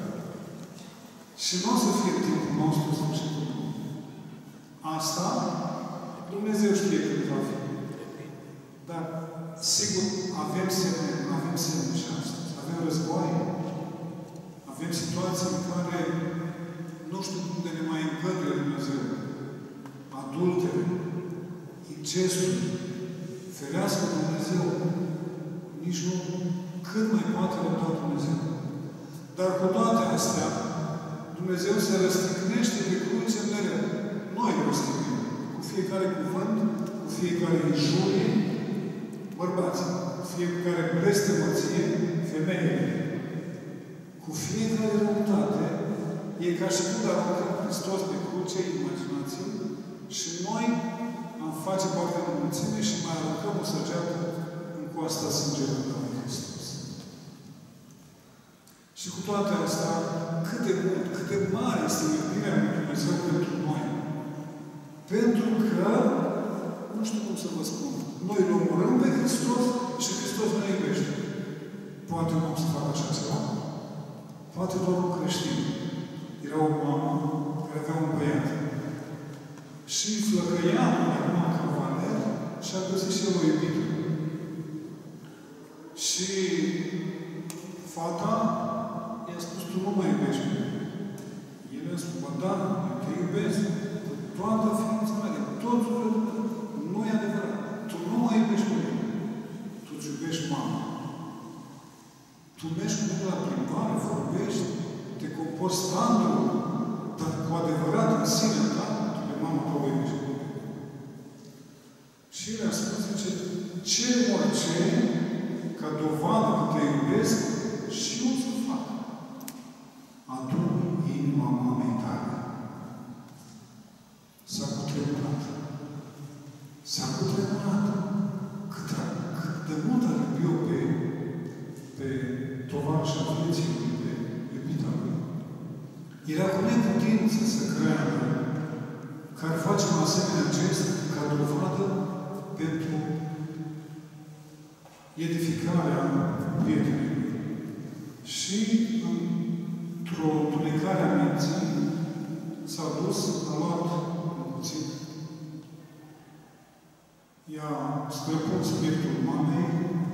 Și nu o să fie timpul nostru sfârșitul lumii. Asta, Dumnezeu știe când va fi. Dar, sigur, avem semne, avem semne și astăzi. Avem războaie. Avem situații în care nu știu unde ne mai încăduie Dumnezeu. Adultere, incestul, ferească Dumnezeu, nici nu cât mai poate răbda Dumnezeu. Dar cu toate astea, Dumnezeu se răstignește pe cruce mereu. Noi răstignem. Cu fiecare cuvânt, cu fiecare injurie, bărbații, cu fiecare blestemăție, femeile. Cu fiecare răutate, e ca și când aruncăm Hristos pe cruce, imaginație, și noi am face parte din mulțime și mai aruncăm o săgeată în coasta sângerului lui Hristos. Și cu toate astea, cât de mult, cât de mare este iubirea lui Dumnezeu pentru noi. Pentru că, nu știu cum să vă spun, noi îl omorâm pe Hristos și Hristos ne iubește. Poate nu să facă așa ceva? Poate doar un creștin. Era o mamă care avea un băiat. Și flăcăia acum cavaler și a găsit și el o iubită. Și fata i-a spus, tu nu mă iubești. El a spus, bă, da, eu te iubesc. Toată ființa mea, totul nu e adevărat. Tu nu mă iubești pe mine. Tu îți iubești mama. Tu mergi cu mine la plimbare, vorbești, te comporți standul, dar cu adevărat în sine, da? Tu pe mama ta o iubești. Și el a spus, zice, ce orice ca dovadă că te iubesc și eu să fac. Adu inima mamei tale. S-a cutremurat. Cât, cât de mult a iubit pe, pe tovarășa vieții lui, pe iubita lui. Era cu neputință să creadă că ar face un asemenea gest ca dovadă pentru edificarea prietenului. Și într-o tunecare a minții s-a dus, a luat un cuțit. I-a scrăput subiectul mamei,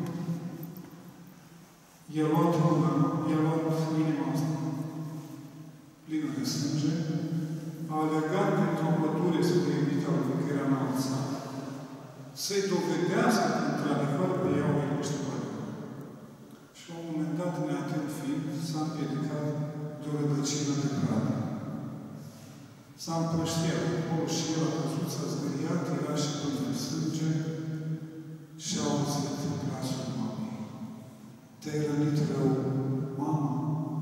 i-a luat mâna, i-a luat inima asta plină de sânge, a alergat printr-o pădure spre iubita lui, că era înalțat, să-i dovedească că, într-adevăr, pe ea o iubește pe ea. Și la un moment dat, neatent fiind, s-a împiedicat de o rădăcină de pradă. S-a împrăștiat acolo și el a căzut, s-a zgâriat, era și până de sânge și a auzit glasul mamei. Te-ai rănit rău, mamă?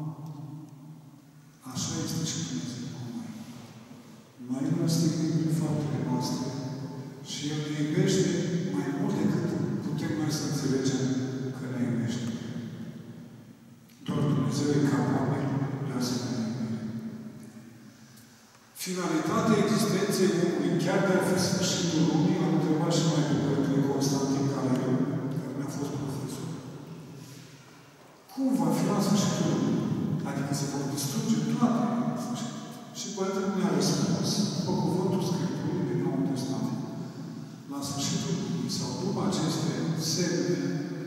Așa este și Dumnezeu cu noi. Noi nu stignim prin faptele noastre și El ne iubește mai mult decât putem noi să înțelegem că ne iubește. Doar Dumnezeu e capabil de asemenea iubire. Finalitatea existenței omului, chiar de a fi sfârșitul lumii, l-am întrebat și mai pe Părintele Constantin Calaiu, care mi-a fost profesor. Cum va fi la sfârșitul lumii? Adică se vor distruge toate în sfârșit. Și Părintele mi-a răspuns, după cuvântul Scripturii din Noul Testament, la sfârșitul lumii sau după aceste semne,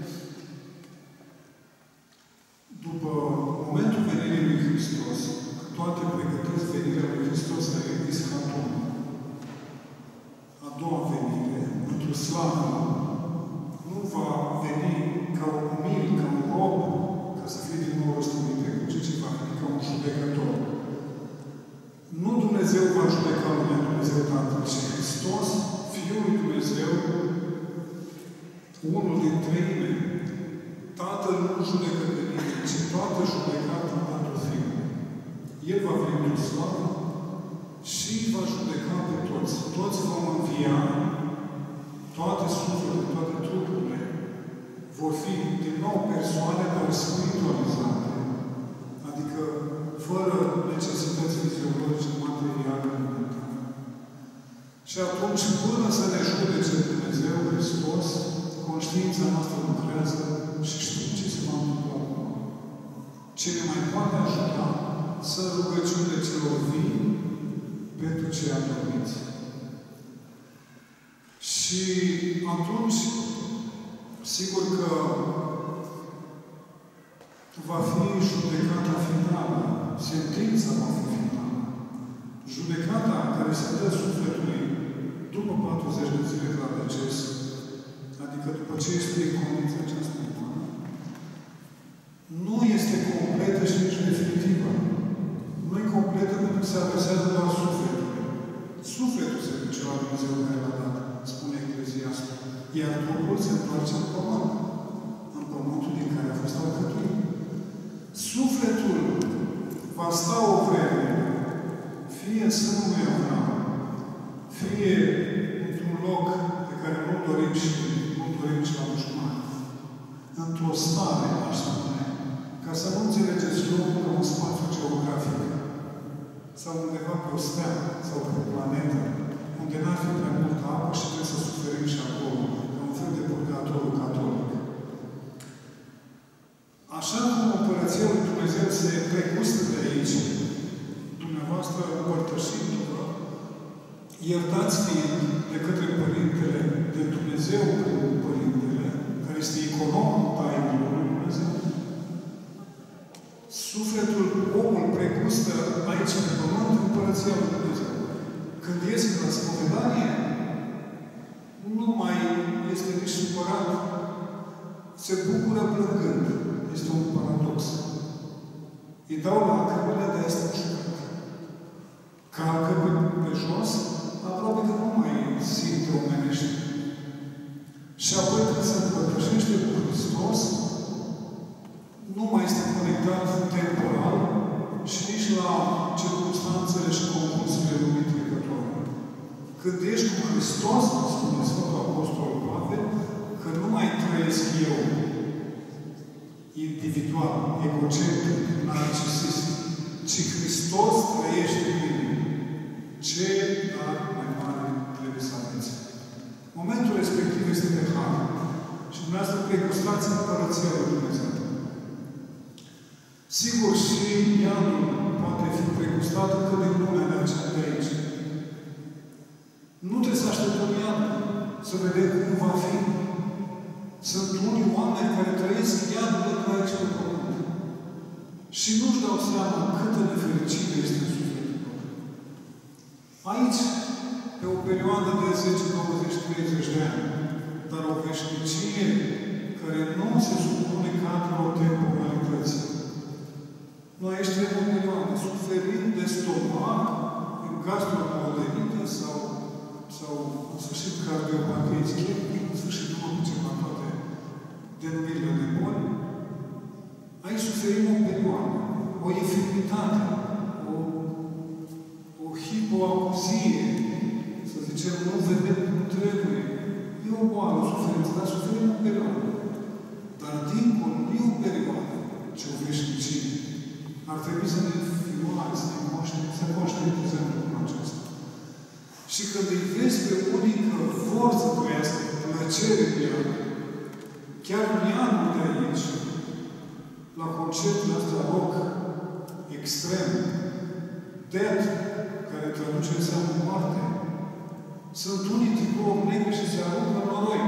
după momentul venirii lui Hristos, toate pregătesc venirea lui Hristos la Ishatonul, a doua venire, într-o slavă, nu va veni ca un umil, ca un rob, ca să fie din nou răstărit pe cruce, ci va veni ca un judecător. Nu Dumnezeu va judeca lumea, Dumnezeu Tatăl, ci Hristos, Fiul lui Dumnezeu, unul din treime. Tatăl nu judecă pe nimeni, ci toată judecata a dat-o Fiul. El va veni în slavă și va judeca pe toți. Toți vom învia, toate sufletele, toate trupurile vor fi din nou persoane, dar spiritualizate, adică fără necesități fiziologice, materiale, momentane. Și atunci, până să ne judece Dumnezeu Hristos, conștiința noastră lucrează și știm ce se va întâmpla acum. Ce ne mai poate ajuta să rugăciunile celor vii pentru cei adormiți. Și atunci, sigur că va fi judecata finală, sentința va fi finală. Judecata care se dă sufletului după patruzeci de zile de la deces, adică după ce este condiția aceasta umană, nu este completă și nici definitivă. Nu e completă pentru că se adresează doar sufletului. Sufletul se duce la Dumnezeu care l-a dat, spune Ecleziastul. Iar trupul se întoarce în pământ, în pământul din care a fost alcătuit. Sufletul va sta o vreme, fie în sânul lui Avram, fie într-un loc pe care nu-l dorim și nu-l dorim și la dușman, într-o stare, aș spune, ca să nu înțelegeți locul ca un spațiu geografic, sau undeva pe o stea, sau pe o planetă, unde n-ar fi prea multă apă și trebuie să suferim și acolo, ca un fel de purgatorul catolic. Așa cum Împărăția lui Dumnezeu se pregustă de aici, dumneavoastră împărtășindu-vă, iertați fiind de către Părintele, de Dumnezeu cu Părintele, care este economul tainelor lui Dumnezeu, sufletul, omul pregustă aici pe pământ Împărăția lui Dumnezeu. Când iese la spovedanie, nu mai este nici supărat, se bucură plângând. Este un paradox. Îi dau lacrimile, de asta ușurat. Calcă pe, pe jos, aproape că nu mai simte omenește. Și apoi când se împărtășește cu Hristos, nu mai este conectat temporal și nici la circunstanțele și concursurile lumii trecătoare. Când ești cu Hristos, spune Sfântul Apostol Pavel, că nu mai trăiesc eu, individual, egocentric, narcisist, ci Hristos trăiește în mine. Ce dar mai mare trebuie să aveți? Momentul respectiv este de har. Și dumneavoastră pregustați Împărăția lui Dumnezeu. Sigur, și iadul poate fi pregustat încă din lumea de aici. Nu trebuie să așteptăm iadul, să vedem cum va fi. Sunt unii oameni care trăiesc iadul încă aici pe pământ. Și nu-și dau seama câtă nefericire este în sufletul lor. Aici, pe o perioadă de zece, douăzeci, treizeci de ani, dar o veșnicie care nu se supune cadrelor temporalității. Noi aici trăim o perioadă, suferind de stomac, în gastroenterologită sau, sau în sfârșit cardiopatie ischemică, în sfârșit nu mă ducem la toate denumirile de boli. Aici suferim o perioadă, o infirmitate, o, o hipoacuzie, să zicem, nu vedem cum trebuie. E o boală, o suferință, dar suferim o perioadă. Dar dincolo nu e o perioadă, ci o veșnicie. Ar trebui să ne filmare, să ne conștientizăm lucrul acesta. Și când îi vezi pe unii că vor să trăiască plăcere în ea, chiar în anul de aici, la conceptul ăsta rock extrem, death, care traduce înseamnă moarte, sunt unii ticouri negri și se aruncă în noroi.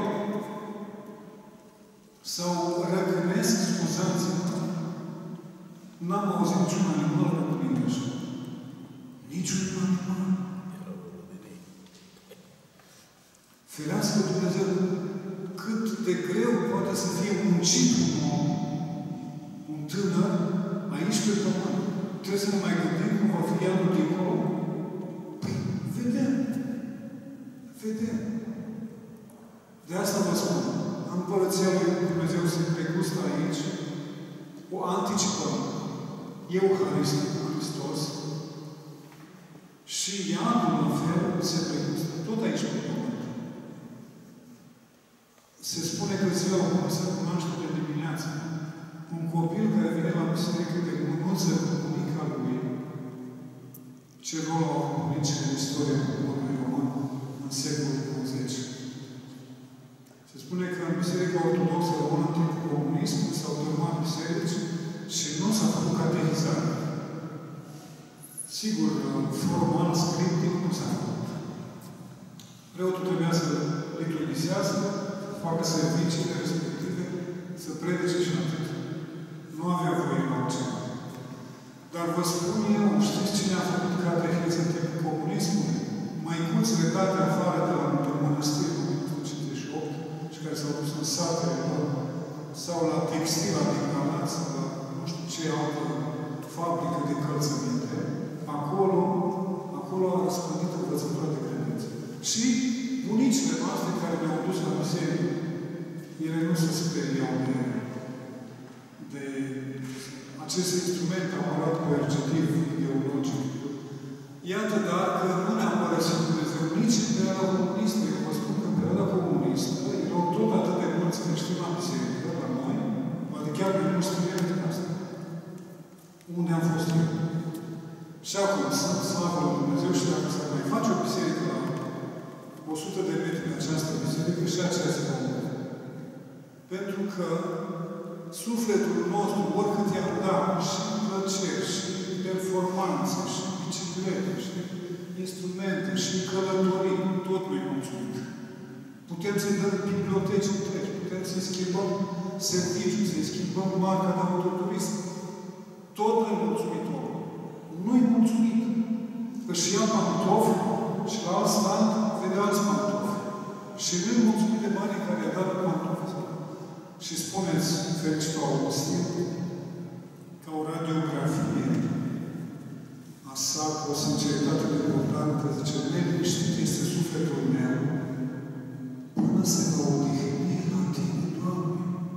Sau răgânesc, scuzați-mă, n-am auzit niciun animal răgânind așa. Niciun animal. Ferească Dumnezeu cât de greu poate să fie muncit un om, un tânăr, aici pe pământ. Trebuie să ne mai gândim cum va fi iadul dincolo? Păi, vedem. Vedem. De asta vă spun. Împărăția lui Dumnezeu se pregustă aici, o anticipăm. Euharistie cu Hristos și iadul la fel se pregustă. Tot aici pe pământ. Se spune că ziua bună se cunoaște de dimineață. Un copil care vine la biserică de mânuță cu bunica lui, ce rol au avut bunicile în istoria poporului român în secolul douăzeci. Se spune că în Biserica Ortodoxă Română, în timpul comunismului, s-au dărâmat biserici și nu s-a făcut catehizare. Sigur, formal, scriptic, nu s-a făcut. Preotul trebuia să liturgisească, să facă serviciile respective, să predice și atât. Nu avea voie la altceva. Dar vă spun eu, știți cine a făcut catehiză în timpul comunismului? Măicuți redate afară de la mănăstiri în cincizeci și opt și care s-au dus în satele lor sau la textila din Galați sau la nu știu ce altă fabrică de încălțăminte, acolo, acolo a răspândit învățătura de credință. Și bunicile noastre care ne-au dus la biserică, ele nu se speriau de, de acest instrument aparat coercitiv ideologic. Iată, dar, că nu ne-a părăsit Dumnezeu nici în perioada comunistă. Eu vă spun că în perioada comunistă erau tot atât de mulți creștini la biserică, la noi, poate chiar de mulți tineri din asta. Unde am fost eu? Și acum, sunt slavă lui Dumnezeu și dacă s-ar mai face o biserică la o sută de metri de această biserică, și aceea se va umple. Pentru că sufletul nostru, oricât i-am dat și plăceri, și performanțe, și biciclete, și instrumente, și călătorii, tot nu-i mulțumit. Putem să-i dăm biblioteci întregi, putem să-i schimbăm serviciul, să-i schimbăm marca de autoturism. Tot nu-i mulțumit omul. Nu-i mulțumit. Își ia pantofi și la alt stand vede alți pantofi. Și nu-i mulțumit de banii care i-a dat pantofi. Și spuneți, fericitul Augustin, ca o radiografie a sa cu o sinceritate deportantă, zice, neliniștit este sufletul meu până se va odihni la tine, Doamne.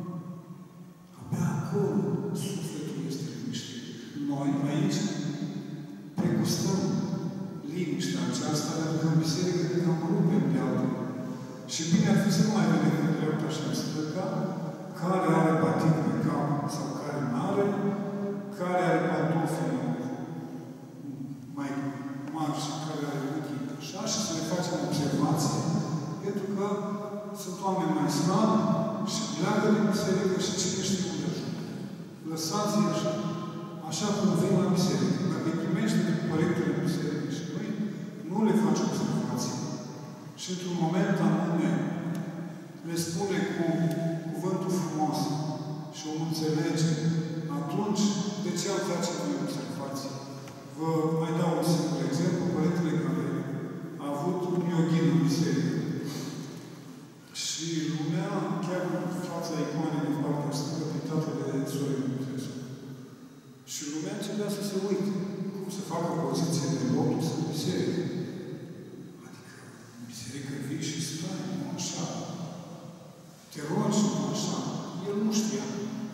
Abia acolo sufletul este liniștit. Noi aici pregustăm liniștea aceasta aceasta, pentru că în biserică cred că am rupem de altă. Și bine ar fi să nu mai vedem în dreapta și în stânga, care are batic pe cap sau care nu are, care are pantofii mai mari și care are ochii așa, și să le facem observație, pentru că sunt oameni mai slabi și pleacă din biserică și cine știe unde ajung. Lăsați-i așa, așa cum vin la biserică. Dacă îi primește de părintele în biserică și noi, nu le face observație. Și într-un moment anume le spune cu cuvântul frumos și o înțelege, atunci de ce am face noi observație? Vă mai dau un singur exemplu. Părintele care a avut un yoghin în biserică. Și lumea, chiar în fața icoanei din partea stângă, pintată de Sorin Dumitrescu. Și lumea începea să se uite cum să facă o poziție de lotus în biserică. Adică, în biserică vii și stai, nu așa. Te rogi, nu așa. El nu știa.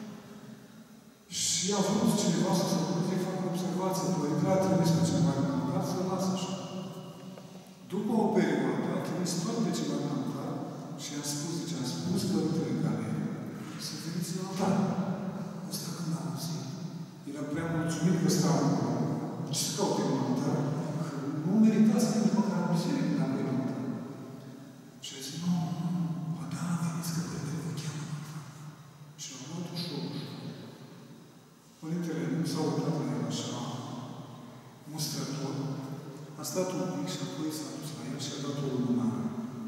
Și a vrut cineva să se ducă să-i facă observație. Părintele a trimis pe ceva cantat să-l lasă așa. După o perioadă, a trimis tot pe ceva cantat și a spus, zice, a spus părintele care să veniți în altar. Ăsta când a auzit, era prea mulțumit că stau acolo. Ce să caute în altar? Că nu meritați să nici măcar în biserică dacă e în altar. Și a zis, nu, ba da, veniți că părintele vă cheamă. Și a luat ușor, ușor. Părintele nu s-a uitat la el așa, mustrător. A stat un pic și apoi s-a dus la el și a dat o lumânare.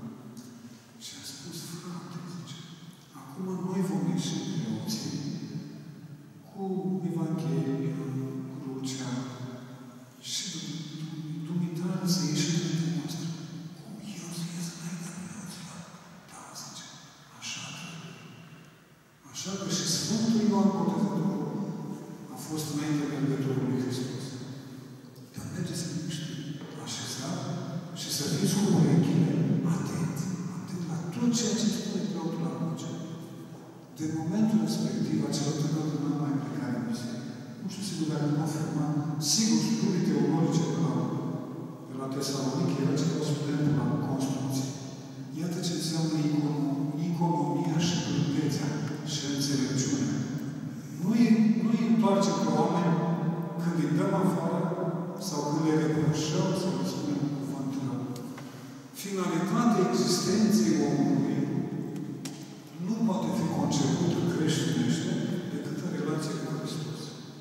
Și a spus, frate, zice, acum noi vom ieși preoții cu Evanghelia, crucea și dumitare să ieși înaintea noastră. Cum eu să ies înaintea preoților? Da, zice, așa trebuie. Așa că și Sfântul Ioan Botezătorul a fost înaintea Mergătorului Hristos. Dar mergeți să niște așezat și să fiți cu urechile atent, atent la tot ceea ce spune preotul la cruce. De momentul respectiv, acela tânăr nu a mai plecat în biserică. Nu știu sigur dacă nu a format. Sigur, studii teologice de la, de la Tesalonic era ceva student la construcție. Iată ce înseamnă economia și blândețea și înțelepciunea. Nu îi nu întoarce pe oameni când îi dăm afară sau când le reproșăm sau le spunem un cuvânt rău. Finalitatea existenței omului nu poate fi concepută creștinește decât în relație cu Hristos.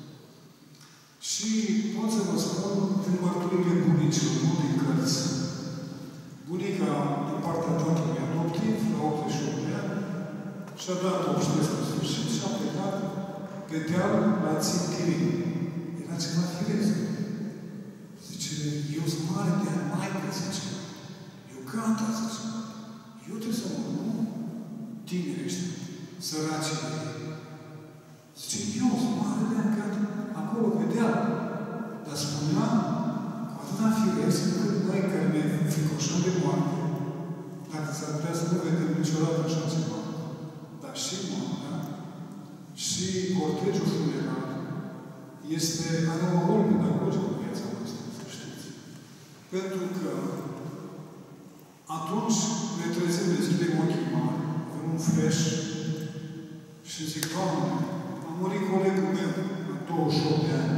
Și pot să vă spun din mărturile bunicilor, nu din cărți. Bunica, din partea tatălui adoptiv, la optzeci și opt de ani, și-a dat obștesc în sfârșit și a plecat pe deal la Țintirii. Era ceva firesc. Zice, eu sunt mare de maică, zice. Eu gata, zice. Eu trebuie să mă nu tineri ăștia, săraci de ei. Zice, eu sunt mare de gata, acolo pe deal. Dar spunea, cu atâta firesc, încât noi care ne fricoșăm de moarte, dacă s-ar putea să nu vedem niciodată așa ceva, dar și moartea, și cortejul funerar este, are un rol pedagogic în viața noastră, să știți. Pentru că atunci ne trezim, deschidem ochii mari, avem un flash și zic, Doamne, a murit colegul meu la douăzeci și opt de ani.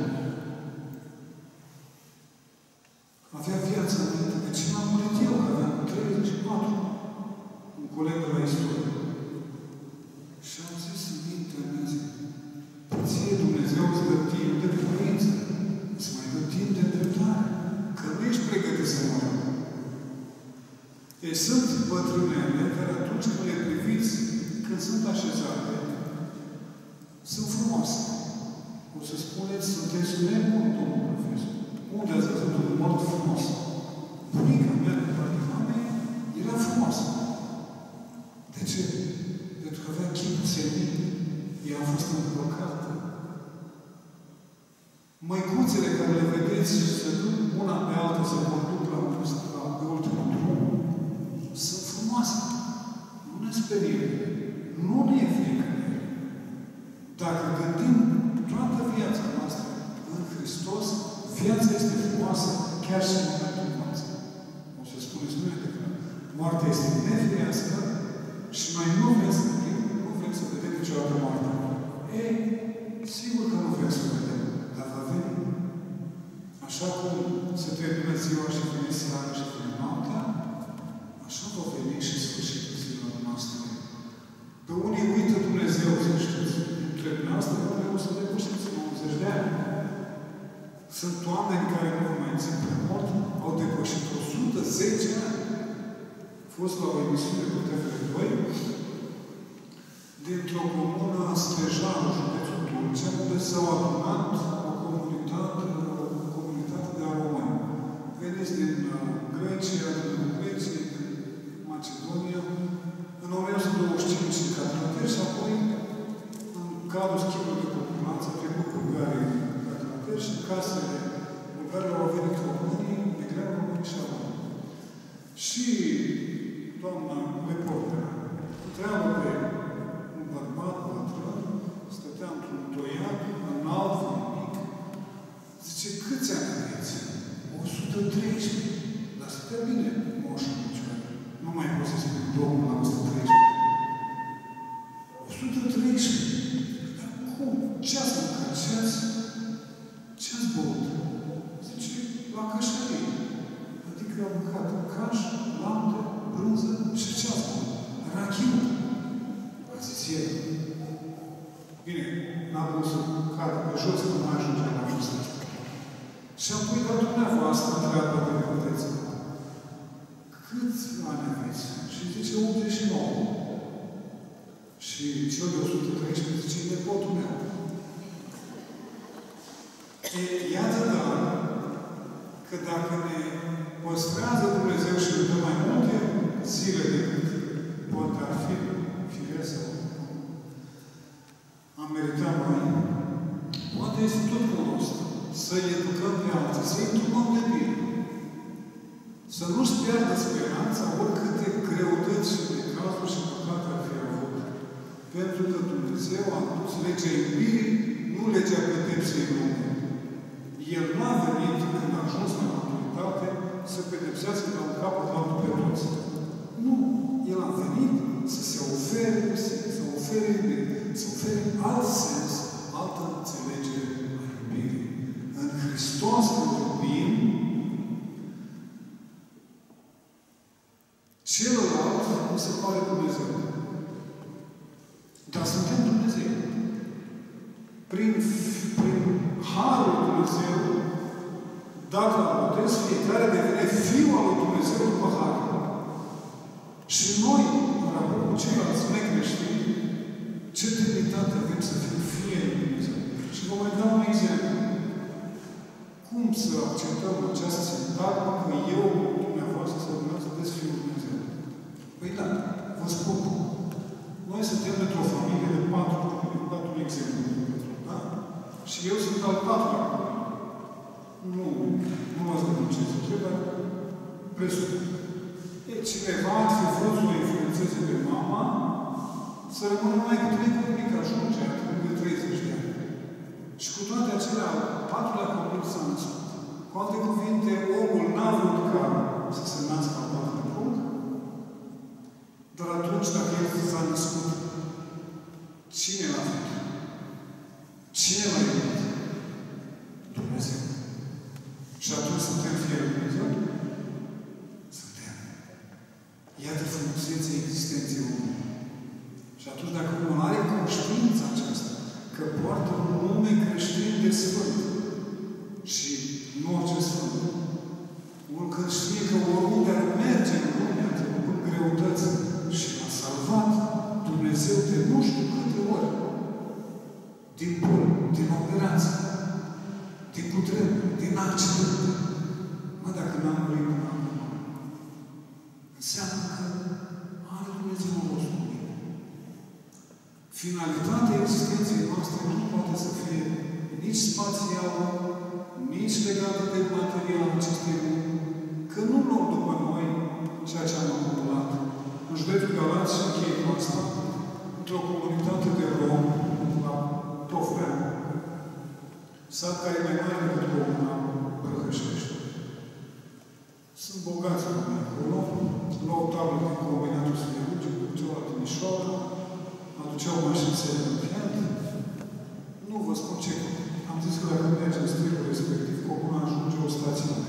Avea viața înainte. De ce m-am murit eu, că aveam treizeci și patru? Un coleg de la istorie. Și am zis în mintea mea, zic, ție Dumnezeu îți dă timp de părință, îți mai dă timp de dreptare, că nu ești pregătit să moară. Deci sunt bătrânele care atunci când le priviți, când sunt așezate, sunt frumoase. O să spuneți, sunteți nebuni, domnul profesor. Unde ați văzut un mort frumos? Bunica mea, de partea mamei, era frumoasă. De ce? Pentru că avea chipul senin. Ea a fost îmbrăcată. Măicuțele care le vedeți și se duc una pe alta să conduc la, la pe ultimul drum, sunt frumoase. Nu ne sperie. Nu ne e frică. Dacă gândim toată viața noastră în Hristos, viața este frumoasă chiar și în momentul noastră. spuneți noi, că moartea este nefirească și noi nu vrem să vedem, nu vrem să vedem niciodată moartea. Ei, sigur că nu vrem să vedem, dar va veni. Așa cum se termină ziua și vine seara și vine noaptea, așa va veni și sfârșitul zilor noastre. Pe unii uită Dumnezeu, să știți. Între noastre, poate o să le puștiți în nouăzeci de ani. Sunt oameni care nu mai țin pe mort, au depășit o sută zece ani. A fost la o emisiune cu T V doi, dintr-o comună Stejarul, județul Tulcea, unde s-au adunat o comunitate, o comunitate de români. Veniți din Grecia, din Grecia, din Macedonia, în o mie nouă sute douăzeci și cinci în Catarater și apoi, în cadrul schimbului de populație, a trecut Bulgarii în Catarater și în casele bulgarilor au venit românii, migrări români și români. Și doamna reporteră întreabă pe un bărbat bătrân, stătea într-un toiac, înalt, mic, zice, câți ani aveți? o sută treisprezece. Dar stătea bine, moșul în picioare. Nu mai pot să spun Domnul la o sută treisprezece. o sută treisprezece. Dar cum? Ce ați mâncat? Ce ați, ce ați băut? Zice, la cașarie. Adică am mâncat caș, lapte, brânză și ce ați băut? Rachiu. A zis el. Bine, n-a vrut să cadă pe jos, că nu mai ajunge la vârstă. Și apoi, dar dumneavoastră, întreabă de puteți. Câți ani aveți? Și zice, optzeci și nouă. Și cel de o sută treisprezece zice, e nepotul meu. E, iată, dar, că dacă ne păstrează Dumnezeu și ne dă mai multe zile decât poate ar fi firesc sau am meritat noi, poate este tot cu nostru să-i educăm pe alții, să-i educăm de bine. Să nu-și pierdă speranța oricâte greutăți și necazuri și păcate ar fi avut. Pentru că Dumnezeu a dus legea iubirii, nu legea pedepsei lumii. El n-a venit când a ajuns la autoritate să pedepsească la un capăt altul pe toți. Nu. El a venit să se ofere, să ofere iubire, să ofere alt sens, altă înțelegere a iubirii. În Hristos îl iubim, celălalt nu se pare Dumnezeu. Dar suntem Dumnezeu. Prin, prin Harul Dumnezeu, dat la botez, fiecare devine Fiul al lui Dumnezeu după Har. Și noi, în raport cu ceilalți necreștini, ce demnitate avem să fim fie lui Dumnezeu. Și vă mai dau un exemplu. Cum să acceptăm această sintagmă că eu, dumneavoastră, să dumneavoastră, sunteți Fiul lui Dumnezeu? Păi da, vă spun. Noi suntem într-o familie de patru copii, am dat un exemplu. Da? Și eu sunt al patrulea copil. Nu, nu mă spun ce zice, dar presupun. E, cineva ar fi vrut să o influențeze pe mama să rămână numai cu trei copii, că ajunge acum de treizeci de ani. Și cu toate acelea, al patrulea copil s-a născut. Cu alte cuvinte, omul n-a vrut ca să se nască al patrulea punct, dar atunci, dacă el s-a născut, cine l-a făcut? Cine l-a iubit? Dumnezeu. Și atunci suntem fie lui Dumnezeu? Suntem. Iată frumusețea existenței omului. Și atunci, dacă omul are conștiința aceasta, că poartă un nume creștin de Sfânt, și nu orice Sfânt, omul când știe că oriunde ar merge în lume, întâmplând greutăți, și l-a salvat Dumnezeu de nu știu câte ori, din bol, din operație, din cutremur, din accident. Mă, dacă n-am murit până acum, înseamnă că are Dumnezeu un rost cu mine. Finalitatea existenței noastre nu poate să fie nici spațială, nici legată de material acestei lumi, că nu luăm după noi ceea ce am acumulat. În județul Galați și încheie cu asta, într-o comunitate de romi, la Tofrea, sat care e mai mare decât Comuna Brăhășești. Sunt bogați oameni acolo combinatul siderurgic, duceau la Timișoara, aduceau mașini second-hand. Nu vă spun ce. Am zis că dacă merge în stilul respectiv, comuna ajunge o stațiune.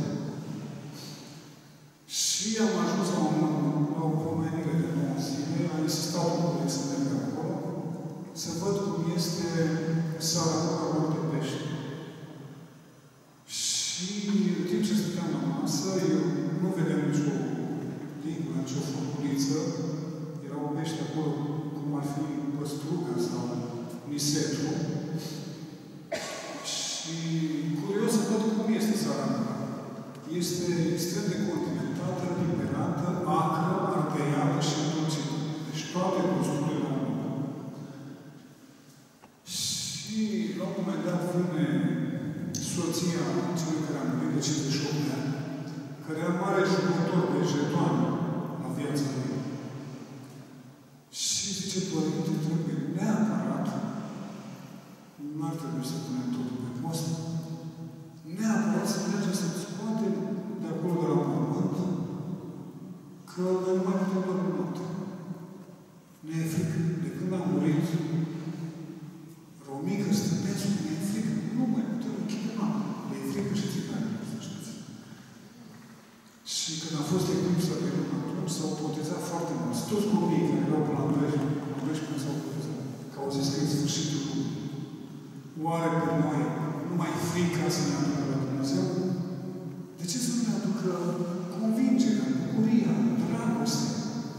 Și am ajuns la, un, la o pomenire de nouă zile, am insistat un coleg să merg acolo, să văd cum este sala cu caburi de pește. Și în timp ce stăteam la masă, eu nu vedeam nicio lingură, nicio furculiță. Erau pești acolo, cum ar fi păstrugă sau nisetru. Și curios să văd cum este sala. Este extrem de condimentată, liberată, acră, ardeiată și îndulcită. Deci toate gusturile la unul. Și la un moment dat vine soția celui care a murit de cincizeci și opt de ani, care era mare jucător de jetoane la viața lui. Și zice, părinte, trebuie neapărat, nu ar trebui să punem totul pe post, neapărat să mergem să-ți scoatem de acolo de la pământ, că noi nu mai putem dormi noapte. Ne e frică. De când am murit, Romică, Stănescu, ne e frică. Nu mai putem închide noapte. Ne e frică și țigane, să știți. Și când a fost eclipsa pe lună atunci, s-au botezat foarte mulți. Toți copiii care erau până la doisprezece până s-au botezat. Că au zis că e sfârșitul lumii. Oare pe noi nu mai frica să ne aducă la Dumnezeu? De ce să nu ne aducă convingerea, bucuria, dragostea?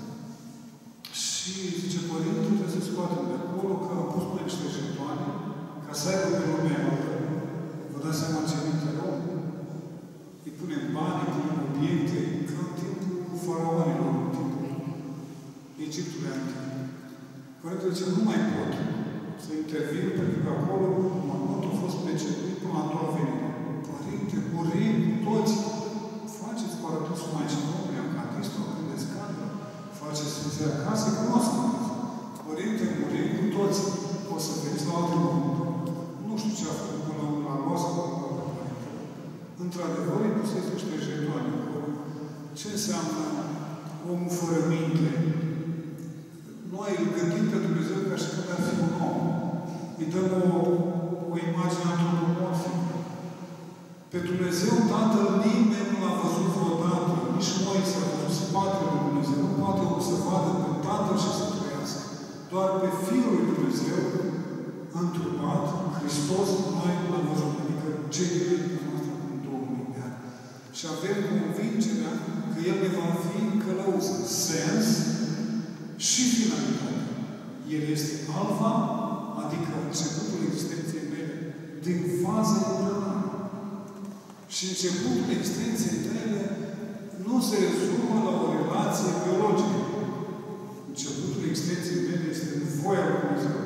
Și zice, părinte, trebuie să scoatem de acolo că am pus pe niște jetoane ca să aibă pe lumea altă. Vă dați seama ce minte rău? Îi punem bani, îi punem obiecte, ca în timpul faraonilor, în timpul Egiptului antic. Părintele zice, nu mai pot să intervin, pentru că acolo mormântul a fost preceduit până la a doua venire. Părinte, murim toți, faceți paratusul Maicii Domnului, Acatistul, când scandă, faceți Sfinția acasă, cunosc. Părinte, murim cu toți, o să veniți la altul mormânt. Nu știu ce a făcut până la noastră, într-adevăr, îi puseți niște jetoane acolo. Ce înseamnă omul fără minte? Noi îl gândim pe Dumnezeu ca și când ar fi un om. Îi dăm o, o imagine antropomorfică. Pe Dumnezeu Tatăl nimeni nu l-a văzut vreodată. Nici noi s-a văzut spatele lui Dumnezeu. Nu poate omul să vadă pe Tatăl și să trăiască. Doar pe Fiul lui Dumnezeu, întrupat, Hristos, noi nu l-am văzut. Adică cei din noastră în două mii de ani. Și avem convingerea că El ne va fi în călăuză, sens și finalitate. El este alfa, adică începutul existenței mele, din fază embrională. Și începutul existenței mele nu se rezumă la o relație biologică. Începutul existenței mele este în voia lui Dumnezeu.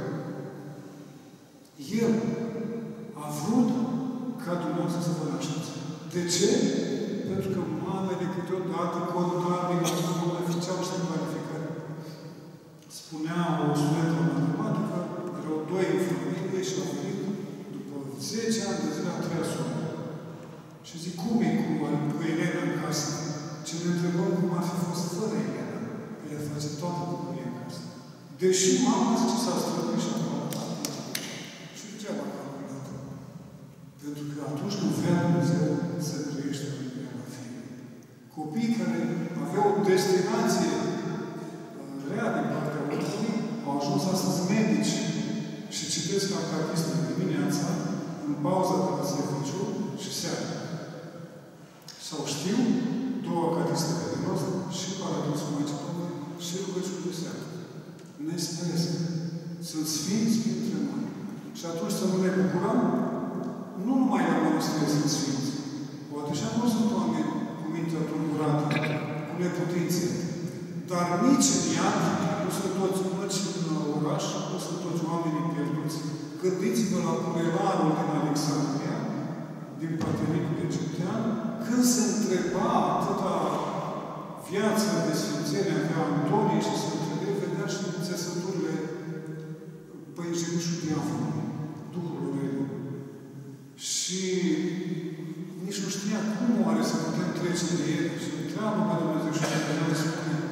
El a vrut ca Dumnezeu să vă nașteți. De ce? Pentru că mamele câteodată contabile nu mai făceau niște planificări. Spunea o studentă de matematică, erau doi în familie și au venit după zece ani de zile a treia soră. Și zic, cum e cu, cu Elena în casă? Ce ne întrebăm cum ar fi fost fără Elena. El face toată bucuria în casă. Deși mama zice s-a străduit și a calculat. Și degeaba a calculat. Pentru că atunci când vrea Dumnezeu să trăiește în lumea la fie. Copiii care aveau o destinație rea din partea Domnului, au ajuns astăzi medici și citesc acatistă dimineața, în pauza de la serviciu și seara. Sau știu două acatiste de rost și Paradisul Maicii Domnului și rugăciuni de seara. Ne speresc. Sunt sfinți printre noi. Și atunci să nu ne bucurăm, nu numai la mănăstire sunt sfinți. Poate și acolo sunt oameni cu mintea tulburată, cu neputințe. Dar nici în iad nu sunt toți măci în oraș, nu sunt toți oamenii pierduți. Gândiți-vă la curelarul din Alexandria, din patriarhul egiptean, când se întreba atâta viață de sfințenie avea Antonie și Sfântele, vedea și țesăturile păinjenișul diafonului, Duhul Aureliu. Și nici nu știa cum oare să putem trece de el. Și întreabă pe Dumnezeu și Dumnezeu spune,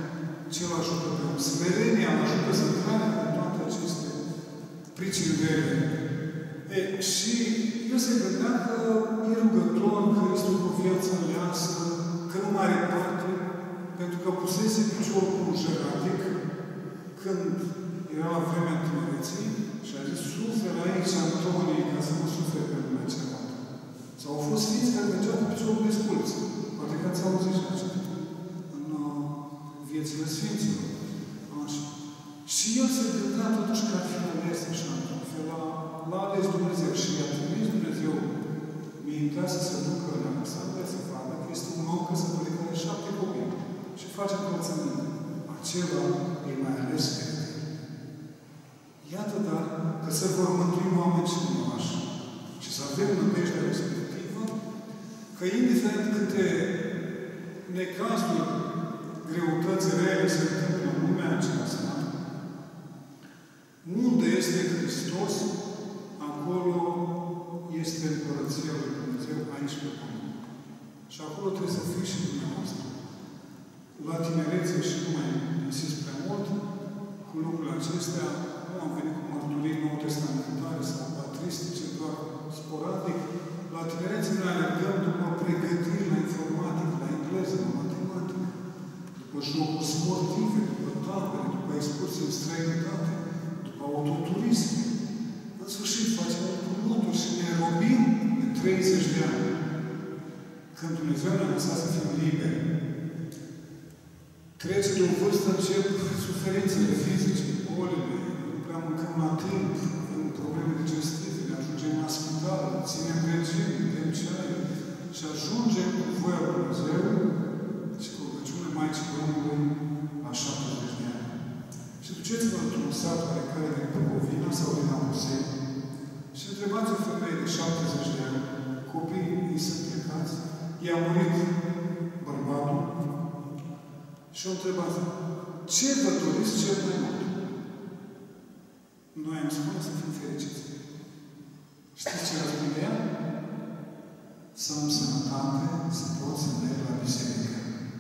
ce îl ajută pe om. Smerenia îl ajută să treacă în toate aceste pricini rele. E, și el se gândea că e rugător, că este o viață aleasă, că nu mai are parte, pentru că pusese piciorul cu un jeratic când era la vremea tinereții și a zis, suferă aici, Antonie, ca să nu sufere pe lumea cealaltă. Sau au fost fiți care mergeau cu piciorul desculți. Poate că ați auzit și așa în uh, viețile Sfinților. Așa. Și el se gândea totuși că ar fi ales așa, într-un fel, l-a ales Dumnezeu și i-a trimis Dumnezeu mintea să se ducă în Alexandria să vadă că este un om căsătorit care are șapte copii și face învățăminte. Acela e mai ales pe el. Iată, dar, că se vor mântui oameni și numași și să avem nădejdea respectivă că indiferent câte necazuri, greutăți rele se întâmplă în lumea aceasta, unde este Hristos, acolo este Împărăția lui Dumnezeu aici pe pământ. Și acolo trebuie să fii și dumneavoastră. La tinerețe și nu mai insist prea mult, cu lucrurile acestea, nu am venit cu mărturii nou testamentare sau patristice, doar sporadic. La tinerețe noi alergăm după pregătiri la informatică, la engleză, la matematică, după jocuri sportive, după tabere, după excursii în străinătate, după autoturism. În sfârșit, facem împrumuturi și ne robim de treizeci de ani. Când Dumnezeu ne-a lăsat să fim liberi, trece de o vârstă, încep suferințele fizice, bolile, nu prea mâncăm la timp, avem probleme digestive, ne ajungem la spital, ținem regim, dăm ceai și ajungem cu voia lui Dumnezeu și cu rugăciunea Maicii Domnului la șaptezeci de ani. Și duceți-vă într-un sat oarecare din Bucovina sau din Apuseni și întrebați o femeie de șaptezeci de ani, copiii îi sunt plecați, i-a murit bărbatul, și o întrebat, ce vă doriți cel mai mult? Noi am spus să fim fericiți. Știți ce răspunde ea? Să am sănătate, să pot să merg la biserică.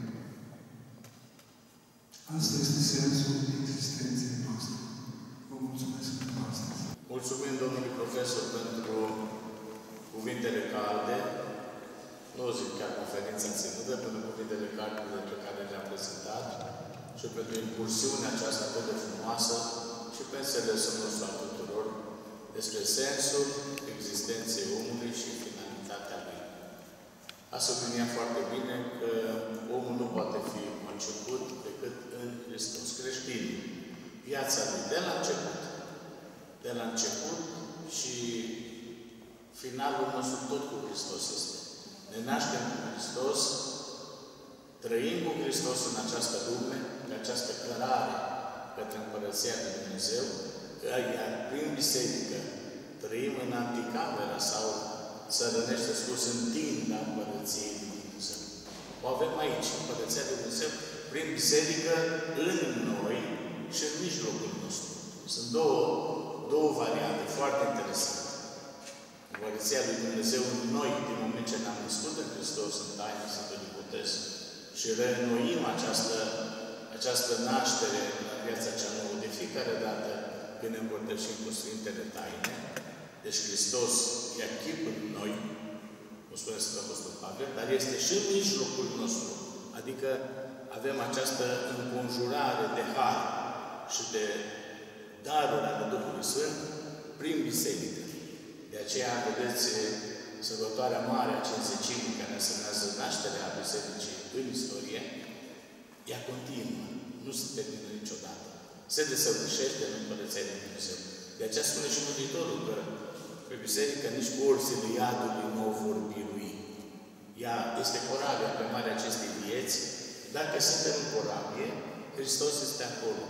Asta este sensul existenței noastre. Vă mulțumesc pentru astăzi. Mulțumim domnului profesor pentru cuvintele calde. Nu zic chiar conferința ținută, pentru cuvintele calde pe care le-am prezentat și pentru impulsiunea aceasta atât de frumoasă și pe înțelesul nostru a tuturor despre sensul existenței omului și finalitatea lui. A subliniat foarte bine că omul nu poate fi conceput decât în Hristos. Creștinul, viața lui de la început, de la început și finalul nostru tot cu Hristos este. Ne naștem cu Hristos, trăim cu Hristos în această lume, pe această cărare către Împărăția lui Dumnezeu, iar prin biserică trăim în anticamera sau țărănește spus în tinda Împărăției lui Dumnezeu. O avem aici, Împărăția lui Dumnezeu, prin biserică, în noi și în mijlocul nostru. Sunt două, două variante foarte interesante. Împărăția lui Dumnezeu în noi, din moment ce ne-am născut în Hristos, în taina Sfântului Botez, și reînnoim această, această naștere la viața cea nouă de fiecare dată când ne împărtășim cu Sfintele Taine. Deci Hristos ia chip în noi, o spune Sfântul Apostol Pavel, dar este și în mijlocul nostru. Adică avem această înconjurare de har și de daruri ale Duhului Sfânt prin biserică. De aceea, vedeți, sărbătoarea mare a Cincizecimii, care însemnează nașterea Bisericii în istorie, ea continuă, nu se termină niciodată. Se desăvârșește în Împărăția lui Dumnezeu. De aceea spune și Mântuitorul că pe biserică nici porțile iadului nu o vor birui. Ea este corabia pe marea acestei vieți. Dacă suntem în corabie, Hristos este acolo.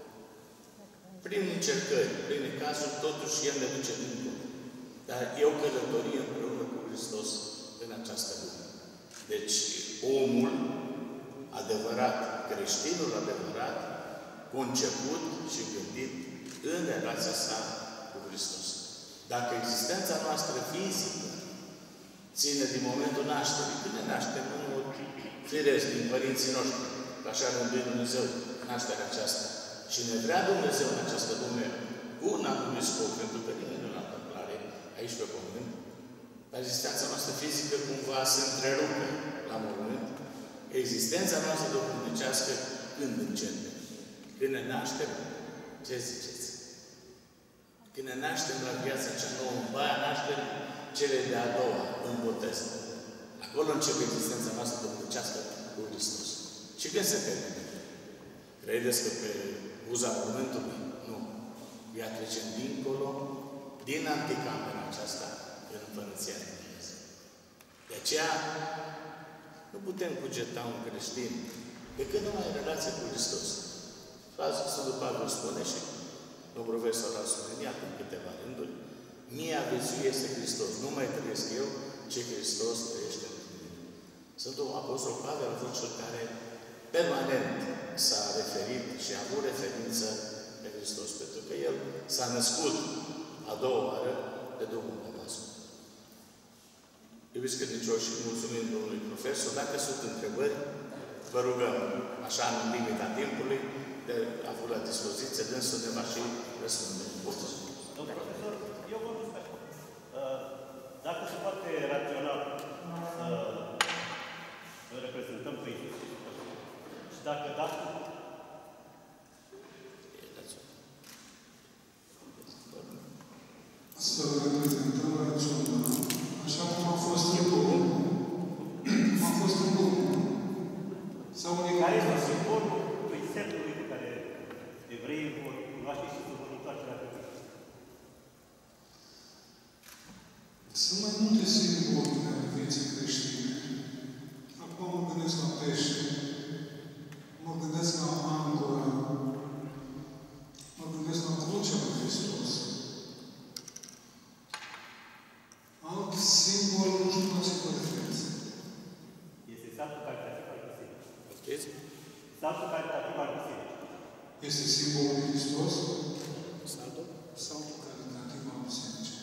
Prin încercări, prin necazuri, totuși El ne duce dincolo. Dar e o călătorie împreună cu Hristos în această lume. Deci, omul adevărat, creștinul adevărat, conceput și gândit în relația sa cu Hristos. Dacă existența noastră fizică ține din momentul nașterii, când ne naștem în mod firesc din părinții noștri, că așa a rânduit Dumnezeu nașterea aceasta. Și ne vrea Dumnezeu în această lume cu un anumit scop, pentru că nimeni nu la întâmplare aici pe pământ, dar existența noastră fizică cumva se întrerupe la moment. Existența noastră duhovnicească când începe? Când ne naștem? Ce ziceți? Când ne naștem la viața cea nouă, în baia naștem cele de-a doua, în botez. Acolo începe existența noastră duhovnicească cu Hristos. Și când se termină? Credeți că pe uza pământului? Nu. Ea trece dincolo, din anticamera aceasta, în Împărăția lui Dumnezeu. De aceea, nu putem cugeta un creștin decât numai în relație cu Hristos. Sfântul Pavel spune și domnul profesor a subliniat în câteva rânduri, mia viețuie este Hristos. Nu mai trăiesc eu, ci Hristos trăiește în mine. Sfântul Apostol Pavel a fost cel care permanent s-a referit și a avut referință pe Hristos, pentru că El s-a născut a doua oară de Duhul Dumnezeu. Iubiți credincioși, mulțumim domnului profesor. Dacă sunt întrebări, vă rugăm, așa în limita timpului, de a avut la dispoziție, dânsul ne va și răspunde. Domnul profesor, eu vă spun așa. Dacă se poate rațional să reprezentăm pe Iisus, și dacă da, să reprezentăm rațional, așa cum a fost în Duhul. Cum a fost în Duhul. Sau unii care este simbolul lui semnului pe care evreii vor cunoaște și să vor întoarce la Hristos? Sunt mai multe simboluri ale vieții creștine. Acum mă gândesc la pește, mă gândesc la angora, mă gândesc la crucea lui Hristos. Alt simbol, nu știu la ce vă referiți. Este saltul caritativ al bisericii. Poftiți? Saltul caritativ al bisericii. Este simbolul lui Hristos? Saltul? Saltul caritativ al bisericii.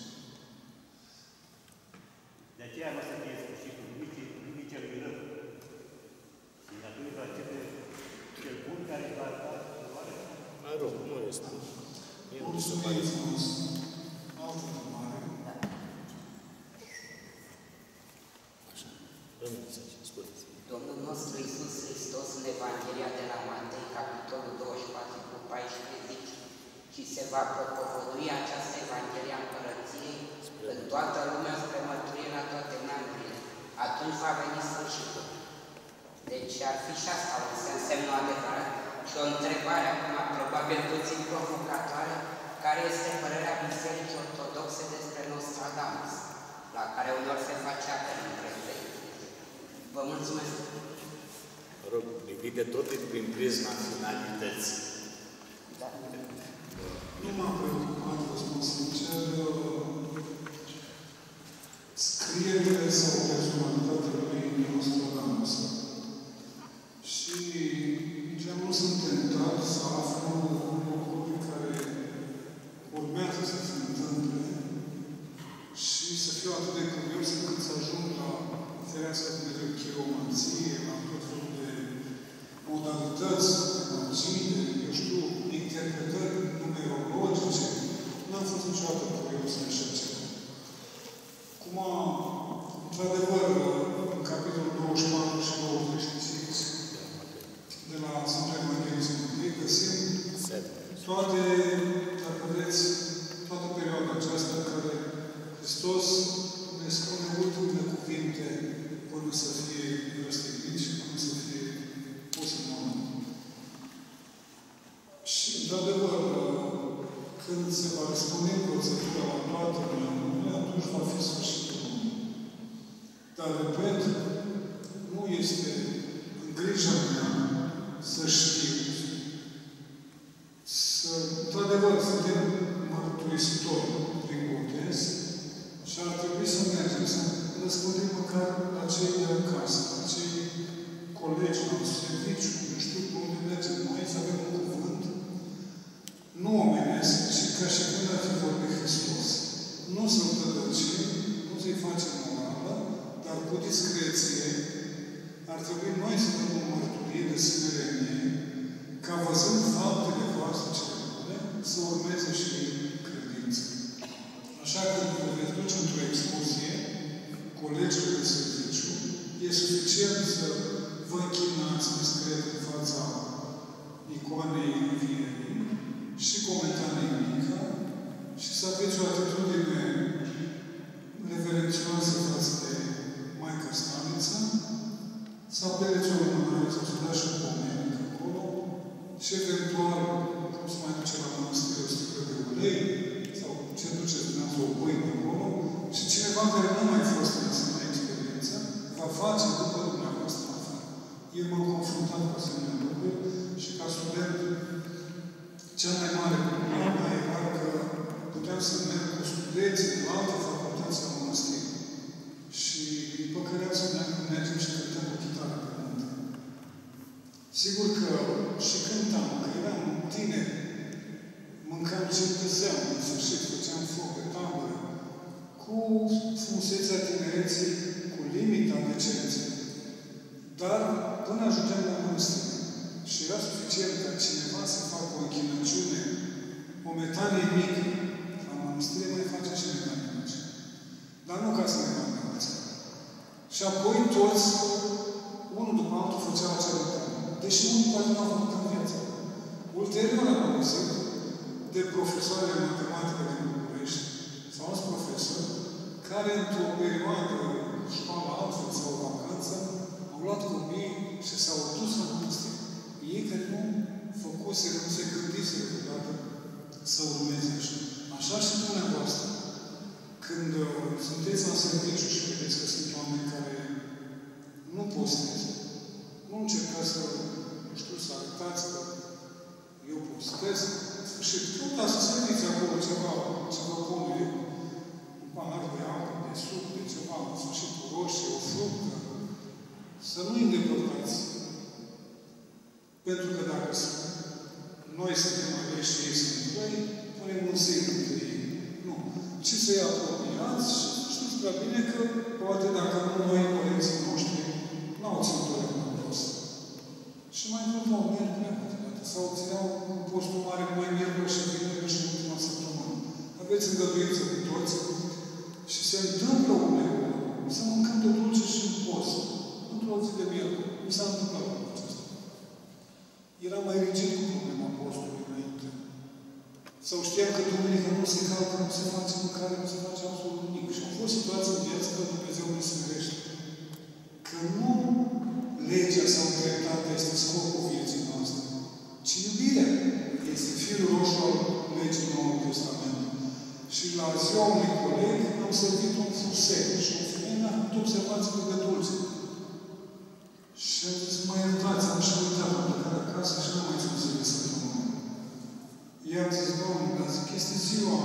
De aceea nu se fie sfârșitul lumii celui rău. Și atunci va începe cel bun care va arăta urmare. Mai rog, nu este. Mulțumim frumos. Altă urmare. Așa. Rămâneți aici, spuneți. Domnul nostru Iisus Hristos în Evanghelia de la Matei, capitolul douăzeci și patru cu paisprezece, și se va propovădui această Evanghelie a Împărăției în toată lumea spre mărturie la toate neamurile. Atunci va veni sfârșitul. Deci ar fi și asta un semnul adevărat. Și o întrebare acum, probabil puțin provocatoare, care este părerea Bisericii Ortodoxe despre Nostradamus, la care unor se face apel în prezent. Vă mulțumesc! Mă rog, privite tot prin prisma finalității. Da. Nu m-am preocupat, vă spun sincer, scrierile sau personalitatea lui Nostradamus. Și, ce mult sunt tentat să aflu lucruri care urmează să se întâmple și să fiu atât de curios încât să ajung la fereastra de chiromanție, la tot felul de modalități, de magie, eu știu, interpretări numerologice. N-am fost niciodată curios în așa ceva. Cum, într-adevăr, în capitolul douăzeci și patru și douăzeci și cinci de la Sfântul Evanghelie Sfântului, găsim toate, dacă vreți, toată perioada aceasta în care Hristos ne spune ultimele cuvinte până să fie răstignit și până să fie pus în mormânt. Și, într-adevăr, când se va răspunde procedura la toată lumea, atunci va fi sfârșitul lumii. Dar, repet, nu este în grija mea să știu, să, într-adevăr, suntem mărturisitori prin botez și ar trebui să mergem, să răspundem măcar la cei de acasă, la cei colegi, la serviciu, nu știu pe unde mergem noi, să avem un cuvânt, nu omenesc, ci ca și când ar fi vorbit Hristos. Nu să-l tădăcim, nu să-i facem morală, dar cu discreție ar trebui noi să dăm o mărturie bucurie, de smerenie, ca văzând faptele voastre cele bune, să urmeze și credință. Așa că vă veți duce într-o excursie, colegilor de serviciu, e suficient să vă închinați discret în fața icoanei Învierii și comentanii mică și să aveți o atitudine reverențioasă față de Maica Staniță, să apeleți o lumânare sau să dați și un pomenic acolo și eventual, cum să mai duce la mănăstire o sticlă de ulei sau ce duceți dumneavoastră o pâine acolo și cineva care nu mai fost în asemenea experiență va face după dumneavoastră la fel. Eu m-am confruntat cu asemenea lucruri și ca student cea mai mare problemă era că puteam să merg cu studenții de la alte facultăți la mănăstire. Și păcărea să mergem și cântăm cu chitară pe munte. Sigur că și cântam, că eram tineri, mâncam ce găseam, în sfârșit, făceam foc pe tabără, cu frumusețea tinereții, cu limita decenței. Dar până ajungeam la mănăstire și era suficient ca cineva să facă o închinăciune, o metanie mică, la mănăstire mai face și metanie mică. Dar nu ca să ne facă învăța. Și apoi toți, unul după altul, făceau acea metanie. Deși unii poate nu au făcut în viață. Ulterior am auzit de profesoare de matematică din București, sau alți profesori, care într-o perioadă, școală altfel sau o vacanță, au luat copii și s-au dus la mănăstire. Ei care nu făcuse, nu se gândise vreodată să urmeze așa. Așa și dumneavoastră. Când uh, sunteți la serviciu și vedeți că sunt oameni care nu postez, nu încercați să, nu știu, să arătați că eu postez, în sfârșit, căutați să serviți acolo ceva, ceva pune, un pahar de apă, de suc, de ceva, în sfârșit, o roșie, o fructă, să nu îi îndepărtați. Pentru că dacă noi suntem aleși și ei sunt noi, punem un semn între ei. Nu. Ci să-i apropiați și știți prea bine că poate dacă nu noi, colegii noștri, n-au ținut o recomandație. Și mai mult au miercuri câteodată. Sau țineau un postul mare mai miercuri și vineri și în ultima săptămână. Aveți îngăduință cu toți și se întâmplă uneori să mâncăm de dulce și în post. Într-o zi de miercuri. Mi s-a întâmplat lucrul acesta. Era mai rigid cu problema postului înainte. Sau știam că duminică nu se calcă, nu se face mâncare, nu se face absolut nimic. Și au fost situații în viață că Dumnezeu ne smerește. Că nu legea sau dreptatea este scopul vieții noastre, ci iubirea. Este firul roșu al legii Noului Testament. Și la ziua unui coleg am servit un fusec și o femeie mi-a făcut observații de dulce. Și am zis, mă iertați, am și uitat, am plecat acasă și nu mai spus de săptămână. I-am zis, Doamne, dar zic, este ziua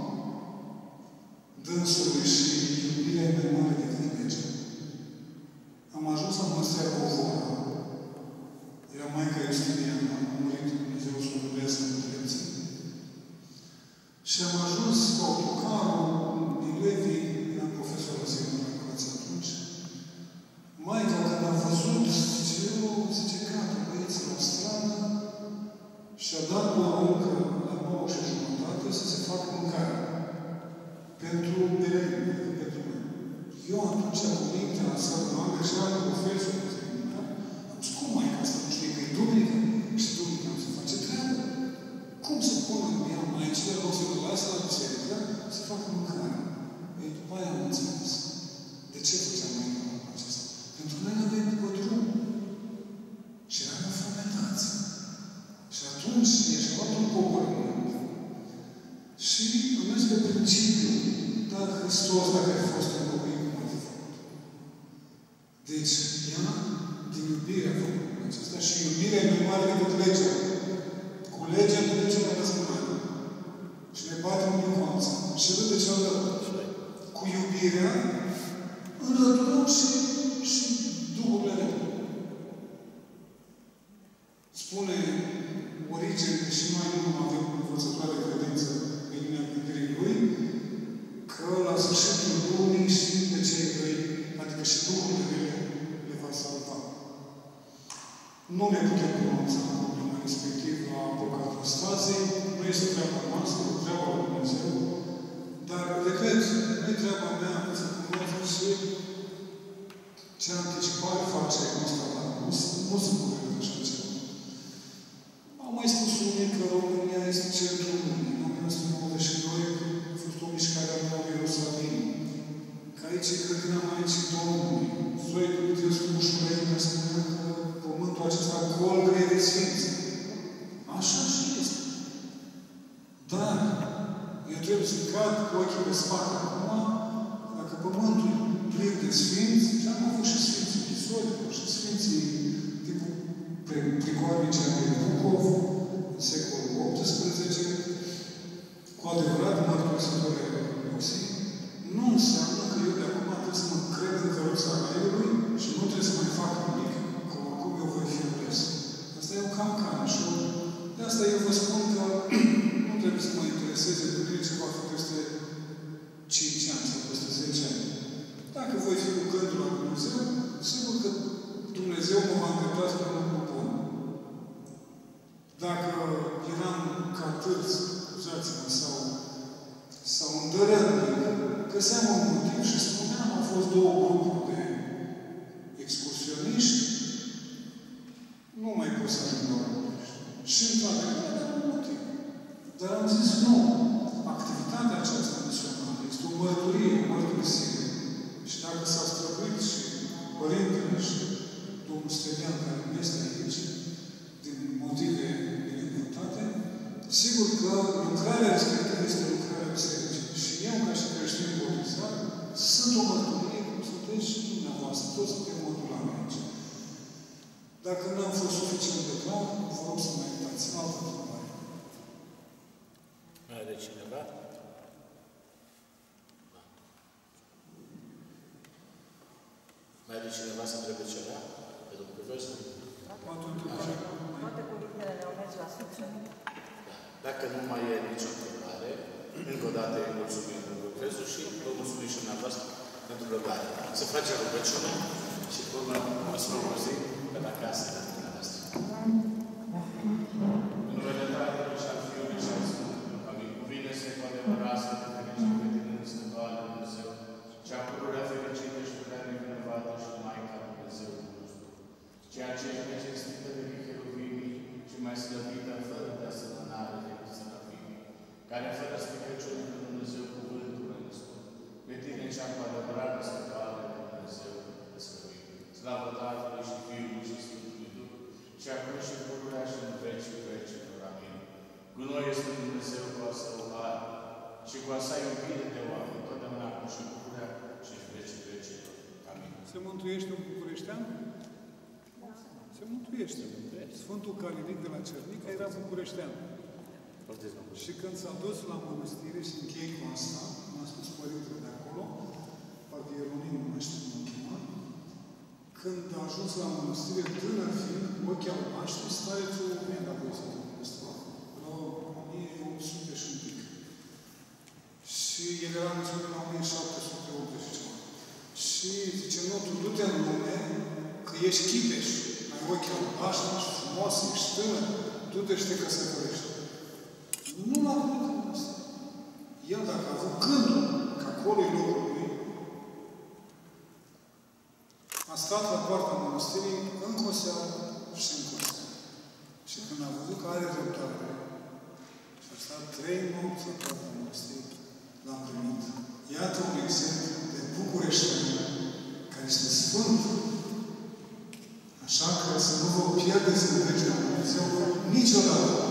dânsului și iubirea mai mare decât legea. Am ajuns la mănăstirea Covora. Era Maica Iustiniana, a murit Dumnezeu să o iubească în drepții. Și am ajuns cu autocarul din Levi, eram profesor la semnărație atunci. Maica, când a văzut, zice, eu, zice, gata, băieți la stradă și a dat poruncă la nouă și jumătate să se facă mâncare. Pentru berei, pentru noi. Eu atunci am venit la sală, am greșeat cu profesor, am zis, cum Maica asta nu știe că e duminică? Și duminică nu se face treabă. Cum să pună în ea Maicile, în loc să mă lasă la biserică, să facă mâncare? Ei, după aia am înțeles. De ce făceam Maica lucrul acesta? Pentru că noi n-avem după drum. Și eram fragmentați. Și atunci i-aș luat un pogorânt. Și am mers pe principiu, dar Hristos, dacă a fost înlocuit, cum a fi făcut. Deci, ea, din iubire a făcut acesta și iubirea e mai mare decât legea. Cu legea ne ducem la răzbunare. Și ne batem în nuanță. Și râde cealaltă. Cu iubirea, înlăturăm și, și duhurile rele. Spune Origen, deși noi nu avem învățătoare de credință pe linia gândirii lui, că la sfârșitul lumii și pe cei doi, adică și duhurile rele, le va salva. Nu ne putem pronunța în problema respectivă a apocatastazei. Nu este treaba noastră, e treaba lui Dumnezeu. Dar, repet, nu e treaba mea să cunosc și ce anticipare face Constantin. Nu, nu se poate așa ceva. Am mai spus unii că România este centrul lumii. În o mie nouă sute nouăzeci și doi a fost o mișcare a Noului Ierusalim. Că aici e grădina Maicii Domnului. Zoe Dumitrescu Mușurăina spunea că pământul acesta colgăie de sfinți. Așa și este. Dar eu trebuie să cad cu ochii pe spate acum, dacă pământul e plin de sfinți, și am avut și sfinții Pisori, și sfinții tipul pricornice ale Bucov, în secolul optsprezece, cu adevărat mărturisitori ai Ortodoxii, nu înseamnă că eu de acum trebuie să mă cred în căruța Raiului și nu trebuie să mai fac nimic, că oricum eu voi fi ales. Asta e o camcană și eu, de asta eu vă spun că nu trebuie să mă intereseze pe mine ce va fi peste cinci ani sau peste zece ani. Dacă voi fi cu gândul la Dumnezeu, sigur că Dumnezeu mă va îndrepta spre un lucru bun. Dacă eram ca târți, scuzați-mă, sau, sau îndărătnic, găseam un motiv și spuneam, au fost două grupuri de excursioniști, nu mai pot să ajung la București. Și într-adevăr aveam un motiv. Dar am zis, nu, activitatea aceasta misionară este o mărturie, o mărturisire. Și dacă s-a străbuit și părintele și domnul Stelian, care nu este aici, din motive binecuvântate, sigur că lucrarea respectivă este lucrarea bisericii. Și eu, ca și creștin botezat, sunt o mărturie, cum sunteți și dumneavoastră, toți suntem mărturari aici. Dacă nu am fost suficient de clar, vă rog să mai uitați. Altă întrebare. Mai are cineva? Mai are cineva să întrebe ceva? Pe domnul profesor? Toate cuvintele ne-au mers la sfârșit. Dacă nu mai e nicio întrebare, încă o dată îi mulțumim domnul profesor și vă mulțumim și dumneavoastră pentru rugare. Să facem rugăciune și până o să vă zi pe la casă de dumneavoastră. În numele Tatălui și al Fiului și al Sfântului, amin. Cuvine-se cu adevărat să te fericim pe tine în Sfântul Dumnezeu, cea pururea fericită și prea nevinovată și Maica Dumnezeului nostru. Ceea ce ești necesită de cheruvimii și mai slăvită fără de asemănare decât sărafimii, care fără stricăciune de Dumnezeu cuvântul născut, pe tine cea cu adevărat născătoare de Dumnezeu te slăvim. Slavă Tatălui și Fiului și Sfântului Duh, și acum și pururea și în vecii vecilor. Amin. Cu noi este Dumnezeu cu a său har și cu a sa iubire de oameni, totdeauna acum și pururea și în vecii vecilor. Amin. Se mântuiește un bucureștean? Se mântuiește. Sfântul Calinic de la Cernica era bucureștean. Și când s-a dus la mănăstire și închei cu asta, m-a spus părintele de acolo, parcă Ieronim nu mai știu cum chema, când a ajuns la mănăstire, tânăr fiind, ochii albaștri, starețul o mie de apoi să vă la o mie opt sute și un pic. Și el era născut la o mie șapte sute optzeci și ceva. Și zice, nu, tu du-te în lume, că ești chipeș, ai ochii albaștri, ești frumos, ești tânăr, du-te și te căsătorești. Nu l-a putut în asta. El, dacă a avut gândul că acolo e locul lui, a stat la poarta mănăstirii încă o seară și încă o seară. Și când a văzut că are dreptate, și a stat trei nopți la poarta mănăstirii, l-a primit. Iată un exemplu de bucureștean, care este sfânt. Așa că să nu vă pierdeți în vecea Dumnezeu niciodată.